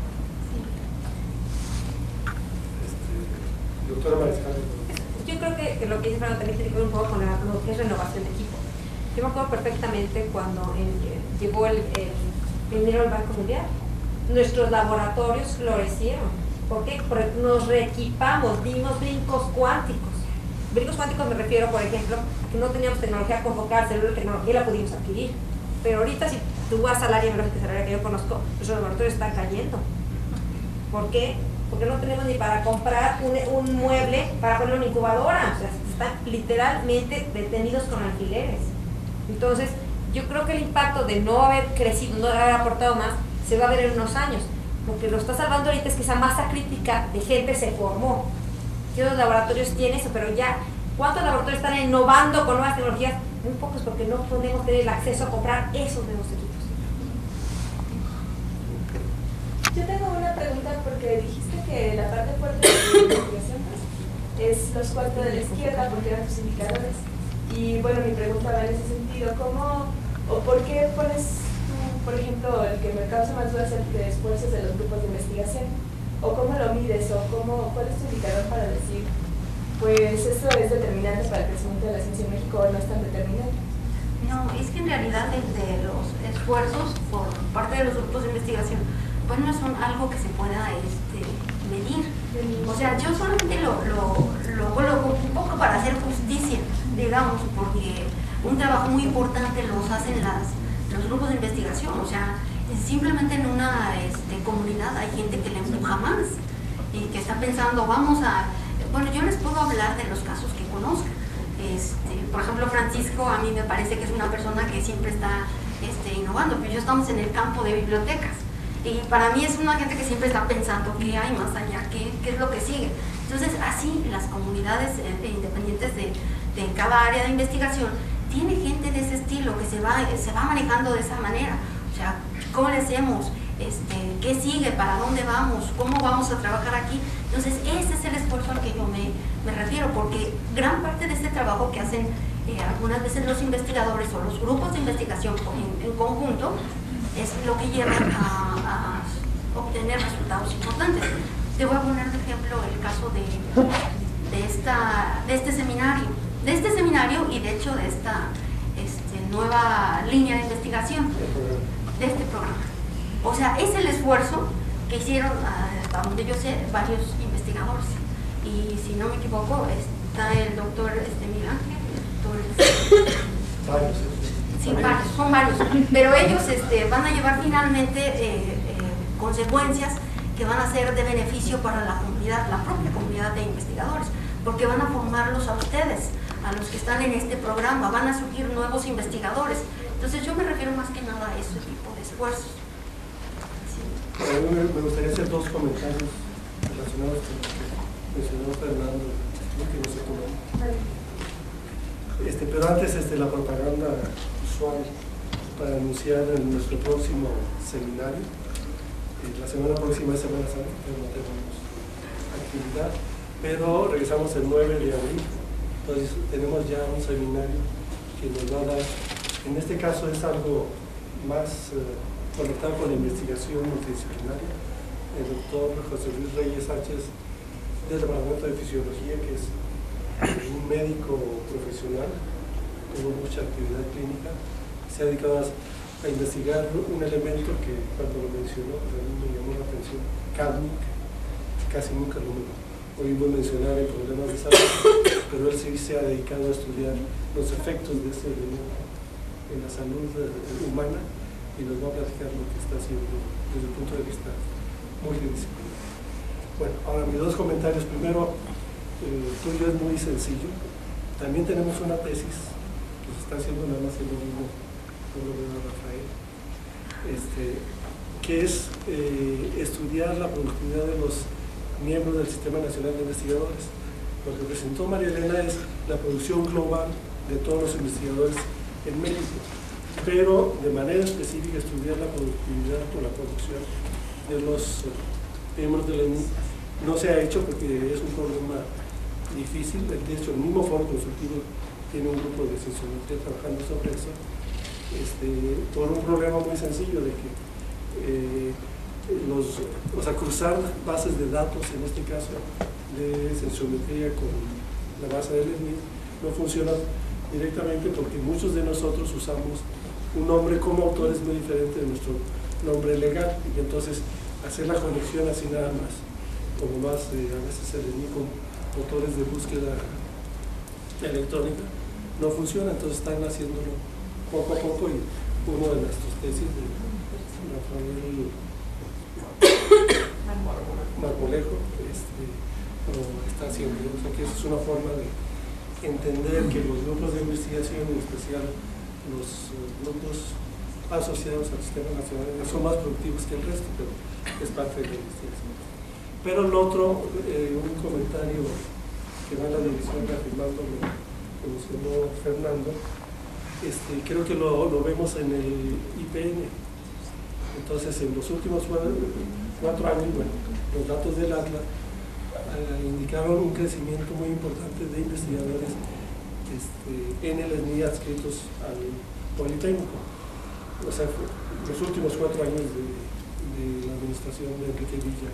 Este, doctora Mariscal. Yo creo que, que lo que dice Fernando también tiene que ver un poco con la, lo que es renovación de equipo. Yo me acuerdo perfectamente cuando el, llegó el, el primero el Banco Mundial. Nuestros laboratorios florecieron. ¿Por qué? Porque nos reequipamos, dimos brincos cuánticos. Brincos cuánticos me refiero, por ejemplo, que no teníamos tecnología convocar, celular, tecnología la pudimos adquirir. Pero ahorita, si tú vas al área biológica, al área que yo conozco, los laboratorios están cayendo. ¿Por qué? Porque no tenemos ni para comprar un, un mueble para poner una incubadora. O sea, están literalmente detenidos con alfileres. Entonces, yo creo que el impacto de no haber crecido, no haber aportado más, se va a ver en unos años. Lo que lo está salvando ahorita es que esa masa crítica de gente se formó. ¿Qué otros laboratorios tienen eso? Pero ya, ¿cuántos laboratorios están innovando con nuevas tecnologías? Muy pocos, porque no podemos tener el acceso a comprar esos nuevos equipos. Yo tengo una pregunta, porque dijiste que la parte fuerte de la investigación es los cuartos de la izquierda, porque eran tus indicadores. Y bueno, mi pregunta va en ese sentido, ¿cómo o por qué pones tú, por ejemplo, el que me causa más dudas es el que esfuerzos de los grupos de investigación? ¿O cómo lo lo mides o cómo, cuál es tu indicador para decir, pues eso es determinante para el crecimiento de la ciencia en México o no es tan determinante? No, es que en realidad de los esfuerzos por parte de los grupos de investigación, pues no son algo que se pueda este, medir. O sea, yo solamente lo, lo, lo coloco un poco para hacer justicia, digamos, porque un trabajo muy importante los hacen las, los grupos de investigación. O sea, simplemente en una este, comunidad hay gente que le empuja más y que está pensando, vamos a... Bueno, yo les puedo hablar de los casos que conozco. Este, por ejemplo, Francisco a mí me parece que es una persona que siempre está este, innovando, pero yo estamos en el campo de bibliotecas y para mí es una gente que siempre está pensando qué hay más allá, qué, qué es lo que sigue. Entonces, así las comunidades eh, independientes de, de cada área de investigación tiene gente de ese estilo que se va, se va manejando de esa manera. O sea, ¿cómo le hacemos? Este, ¿qué sigue? ¿Para dónde vamos? ¿Cómo vamos a trabajar aquí? Entonces ese es el esfuerzo al que yo me, me refiero, porque gran parte de este trabajo que hacen eh, algunas veces los investigadores o los grupos de investigación en, en conjunto es lo que lleva a, a obtener resultados importantes. Te voy a poner de ejemplo el caso de, de, esta, de este seminario de este seminario y de hecho de esta este, nueva línea de investigación de este programa. O sea, es el esfuerzo que hicieron, hasta donde yo sé, varios investigadores. Y si no me equivoco, está el doctor este, Miguel Ángel, el doctor... Varios. Sí, varios, son varios. Pero ellos este, van a llevar finalmente eh, eh, consecuencias que van a ser de beneficio para la comunidad, la propia comunidad de investigadores, porque van a formarlos a ustedes, a los que están en este programa, van a surgir nuevos investigadores. Entonces yo me refiero más que nada a ese tipo de esfuerzos. A mí me gustaría hacer dos comentarios relacionados con lo que mencionó Fernando, lo que no se tomó. Este, pero antes este, la propaganda usual para anunciar en nuestro próximo seminario. Eh, la semana próxima es Semana Santa, pero no tenemos actividad, pero regresamos el nueve de abril, entonces tenemos ya un seminario que nos va a dar, en este caso es algo más... Eh, conectado con la investigación multidisciplinaria, el doctor José Luis Reyes Sánchez del Departamento de Fisiología, que es un médico profesional, tuvo mucha actividad clínica, se ha dedicado a, a investigar un elemento que cuando lo mencionó, pues a mí me llamó la atención, cadmio, casi nunca lo oímos mencionar en problemas de salud, pero él sí se ha dedicado a estudiar los efectos de este elemento en la salud humana, y nos va a platicar lo que está haciendo desde el punto de vista multidisciplinario. Bueno, ahora mis dos comentarios. Primero, el tuyo es muy sencillo. También tenemos una tesis que se está haciendo nada más en lo mismo, por lo menos Rafael, este, que es eh, estudiar la productividad de los miembros del Sistema Nacional de Investigadores. Lo que presentó María Elena es la producción global de todos los investigadores en México, pero de manera específica estudiar la productividad o la producción de los uh, miembros del E N I. No se ha hecho porque es un problema difícil. De hecho, el mismo foro consultivo tiene un grupo de cienciología trabajando sobre eso, este, por un problema muy sencillo de que eh, los, o sea, cruzar bases de datos, en este caso de cienciometría con la base del E N I, no funciona directamente porque muchos de nosotros usamos un nombre como autor es muy diferente de nuestro nombre legal, y entonces hacer la conexión así nada más, como más eh, a veces se le dice con motores de búsqueda electrónica, no funciona. Entonces están haciéndolo poco a poco, y uno de nuestros tesis de Rafael Marmolejo este, lo está haciendo. O sea que esa es una forma de entender que los grupos de investigación, en especial los uh, grupos asociados al Sistema Nacional, son más productivos que el resto, pero es parte de la investigación. Pero el otro, eh, un comentario que va en la dirección reafirmando lo que mencionó Fernando, este, creo que lo, lo vemos en el I P N. Entonces, en los últimos cuatro, cuatro años, bueno, los datos del ATLA eh, indicaron un crecimiento muy importante de investigadores Este, en el E N I adscritos al Politécnico. O sea, los últimos cuatro años de, de la administración de Enrique Villa.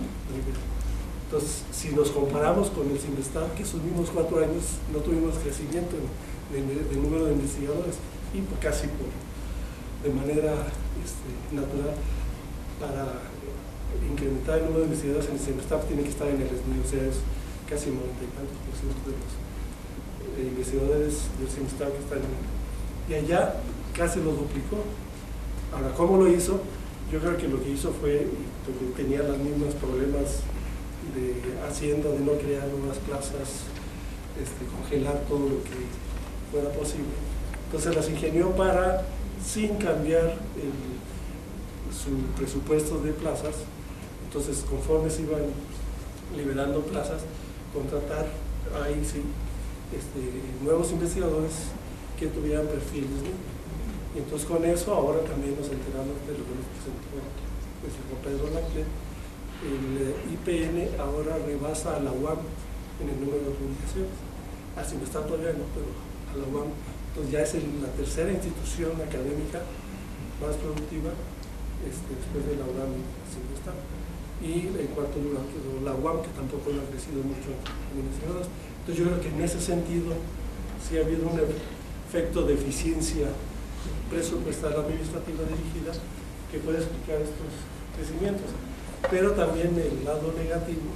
Entonces, si nos comparamos con el CINVESTAB, que esos mismos cuatro años no tuvimos crecimiento en el número de investigadores, y por, casi por, de manera este, natural, para incrementar el número de investigadores en el CINVESTAB tiene que estar en el S N I, o sea, es casi noventa y tantos por ciento de los eh, investigadores del CINVESTAB que están en el, y allá casi lo duplicó. Ahora, ¿cómo lo hizo? Yo creo que lo que hizo fue, porque tenía los mismos problemas de Hacienda, de no crear nuevas plazas, este, congelar todo lo que fuera posible. Entonces las ingenió para, sin cambiar el, su presupuesto de plazas, entonces conforme se iban liberando plazas, contratar ahí sí este, nuevos investigadores que tuvieran perfiles, ¿no? Y entonces con eso ahora también nos enteramos de lo que nos presentó el señor Pedro Laclet. El I P N ahora rebasa a la U A M en el número de publicaciones, así no está todavía, no, pero a la U A M, entonces ya es el, la tercera institución académica más productiva este, después de la U A M, así no está. Y en cuarto lugar quedó la U A M, que tampoco no ha crecido mucho en investigadores. Entonces yo creo que en ese sentido sí ha habido un efecto de eficiencia presupuestal administrativa dirigida que puede explicar estos crecimientos. Pero también el lado negativo,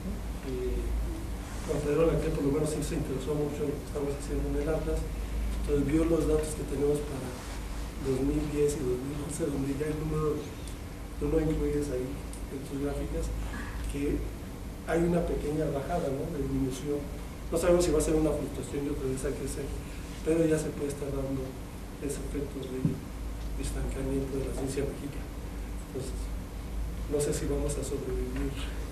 eh, Juan Pedro Laclet por lo menos sí se interesó mucho en lo que estamos haciendo en el Atlas, entonces vio los datos que tenemos para dos mil diez y dos mil once, donde ya el número, tú lo incluyes ahí en tus gráficas, que hay una pequeña bajada, ¿no?, de disminución. No sabemos si va a ser una fluctuación y otra vez hay que ser, pero ya se puede estar dando ese efecto de estancamiento de la ciencia mexicana. Entonces, no sé si vamos a sobrevivir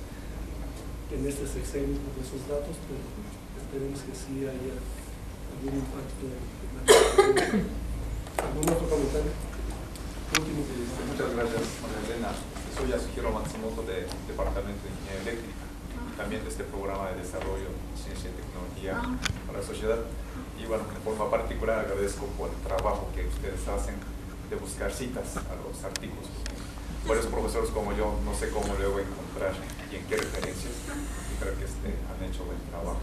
en este sexenio con esos datos, pero esperemos que sí haya algún impacto en la ¿Algún otro comentario? Último. Muchas gracias, María Elena. Soy Yasuhiro Matsumoto del Departamento de Ingeniería Eléctrica, también de este programa de desarrollo de ciencia y tecnología para la sociedad. Y bueno, de forma particular agradezco por el trabajo que ustedes hacen de buscar citas a los artículos. Varios profesores como yo no sé cómo luego encontrar y en qué referencias, y creo que este, han hecho buen trabajo.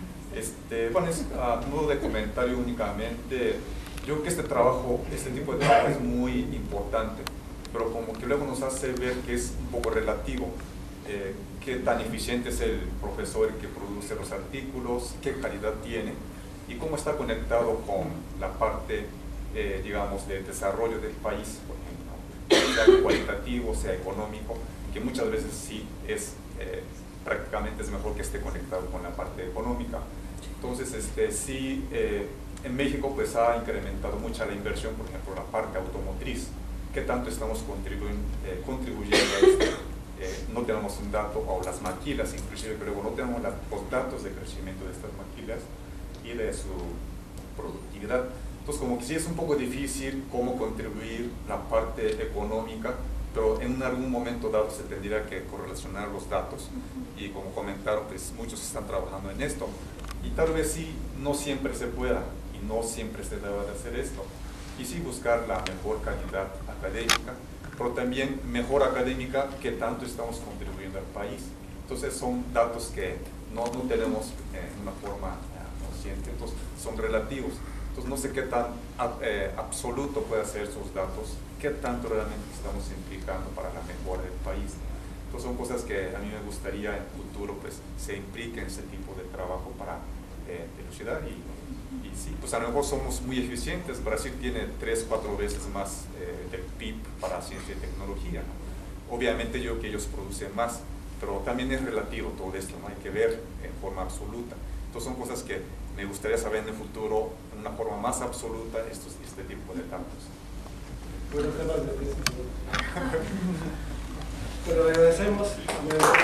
Este, bueno, es a modo de comentario únicamente, yo creo que este trabajo, este tipo de trabajo es muy importante, pero como que luego nos hace ver que es un poco relativo, eh, qué tan eficiente es el profesor que produce los artículos, qué calidad tiene y cómo está conectado con la parte, eh, digamos, de desarrollo del país, por ejemplo, sea cualitativo, sea económico, que muchas veces sí es, eh, prácticamente es mejor que esté conectado con la parte económica. Entonces, este, sí, eh, en México pues ha incrementado mucha la inversión, por ejemplo, la parte automotriz. ¿Qué tanto estamos contribuyendo, eh, contribuyendo a esto? Eh, no tenemos un dato, o las maquilas, inclusive, pero luego no tenemos la, los datos de crecimiento de estas maquilas y de su productividad. Entonces, como que sí es un poco difícil cómo contribuir la parte económica, pero en algún momento dado se tendría que correlacionar los datos y como comentaron, pues muchos están trabajando en esto y tal vez sí, no siempre se pueda y no siempre se debe de hacer esto y sí buscar la mejor calidad académica, pero también mejor académica que tanto estamos contribuyendo al país. Entonces son datos que no, no tenemos eh, en una forma eh, consciente, entonces son relativos. Entonces no sé qué tan eh, absoluto puede ser esos datos, qué tanto realmente estamos implicando para la mejora del país. Entonces son cosas que a mí me gustaría en el futuro pues se implique en ese tipo de trabajo para eh, dilucidar y, y sí, pues a lo mejor somos muy eficientes. Brasil tiene tres, cuatro veces más eh, del P I B para ciencia y tecnología, ¿no? Obviamente yo creo que ellos producen más, pero también es relativo todo esto, no hay que ver en forma absoluta. Entonces son cosas que me gustaría saber en el futuro, en una forma más absoluta, estos, este tipo de datos. Bueno, temas de Pero agradecemos.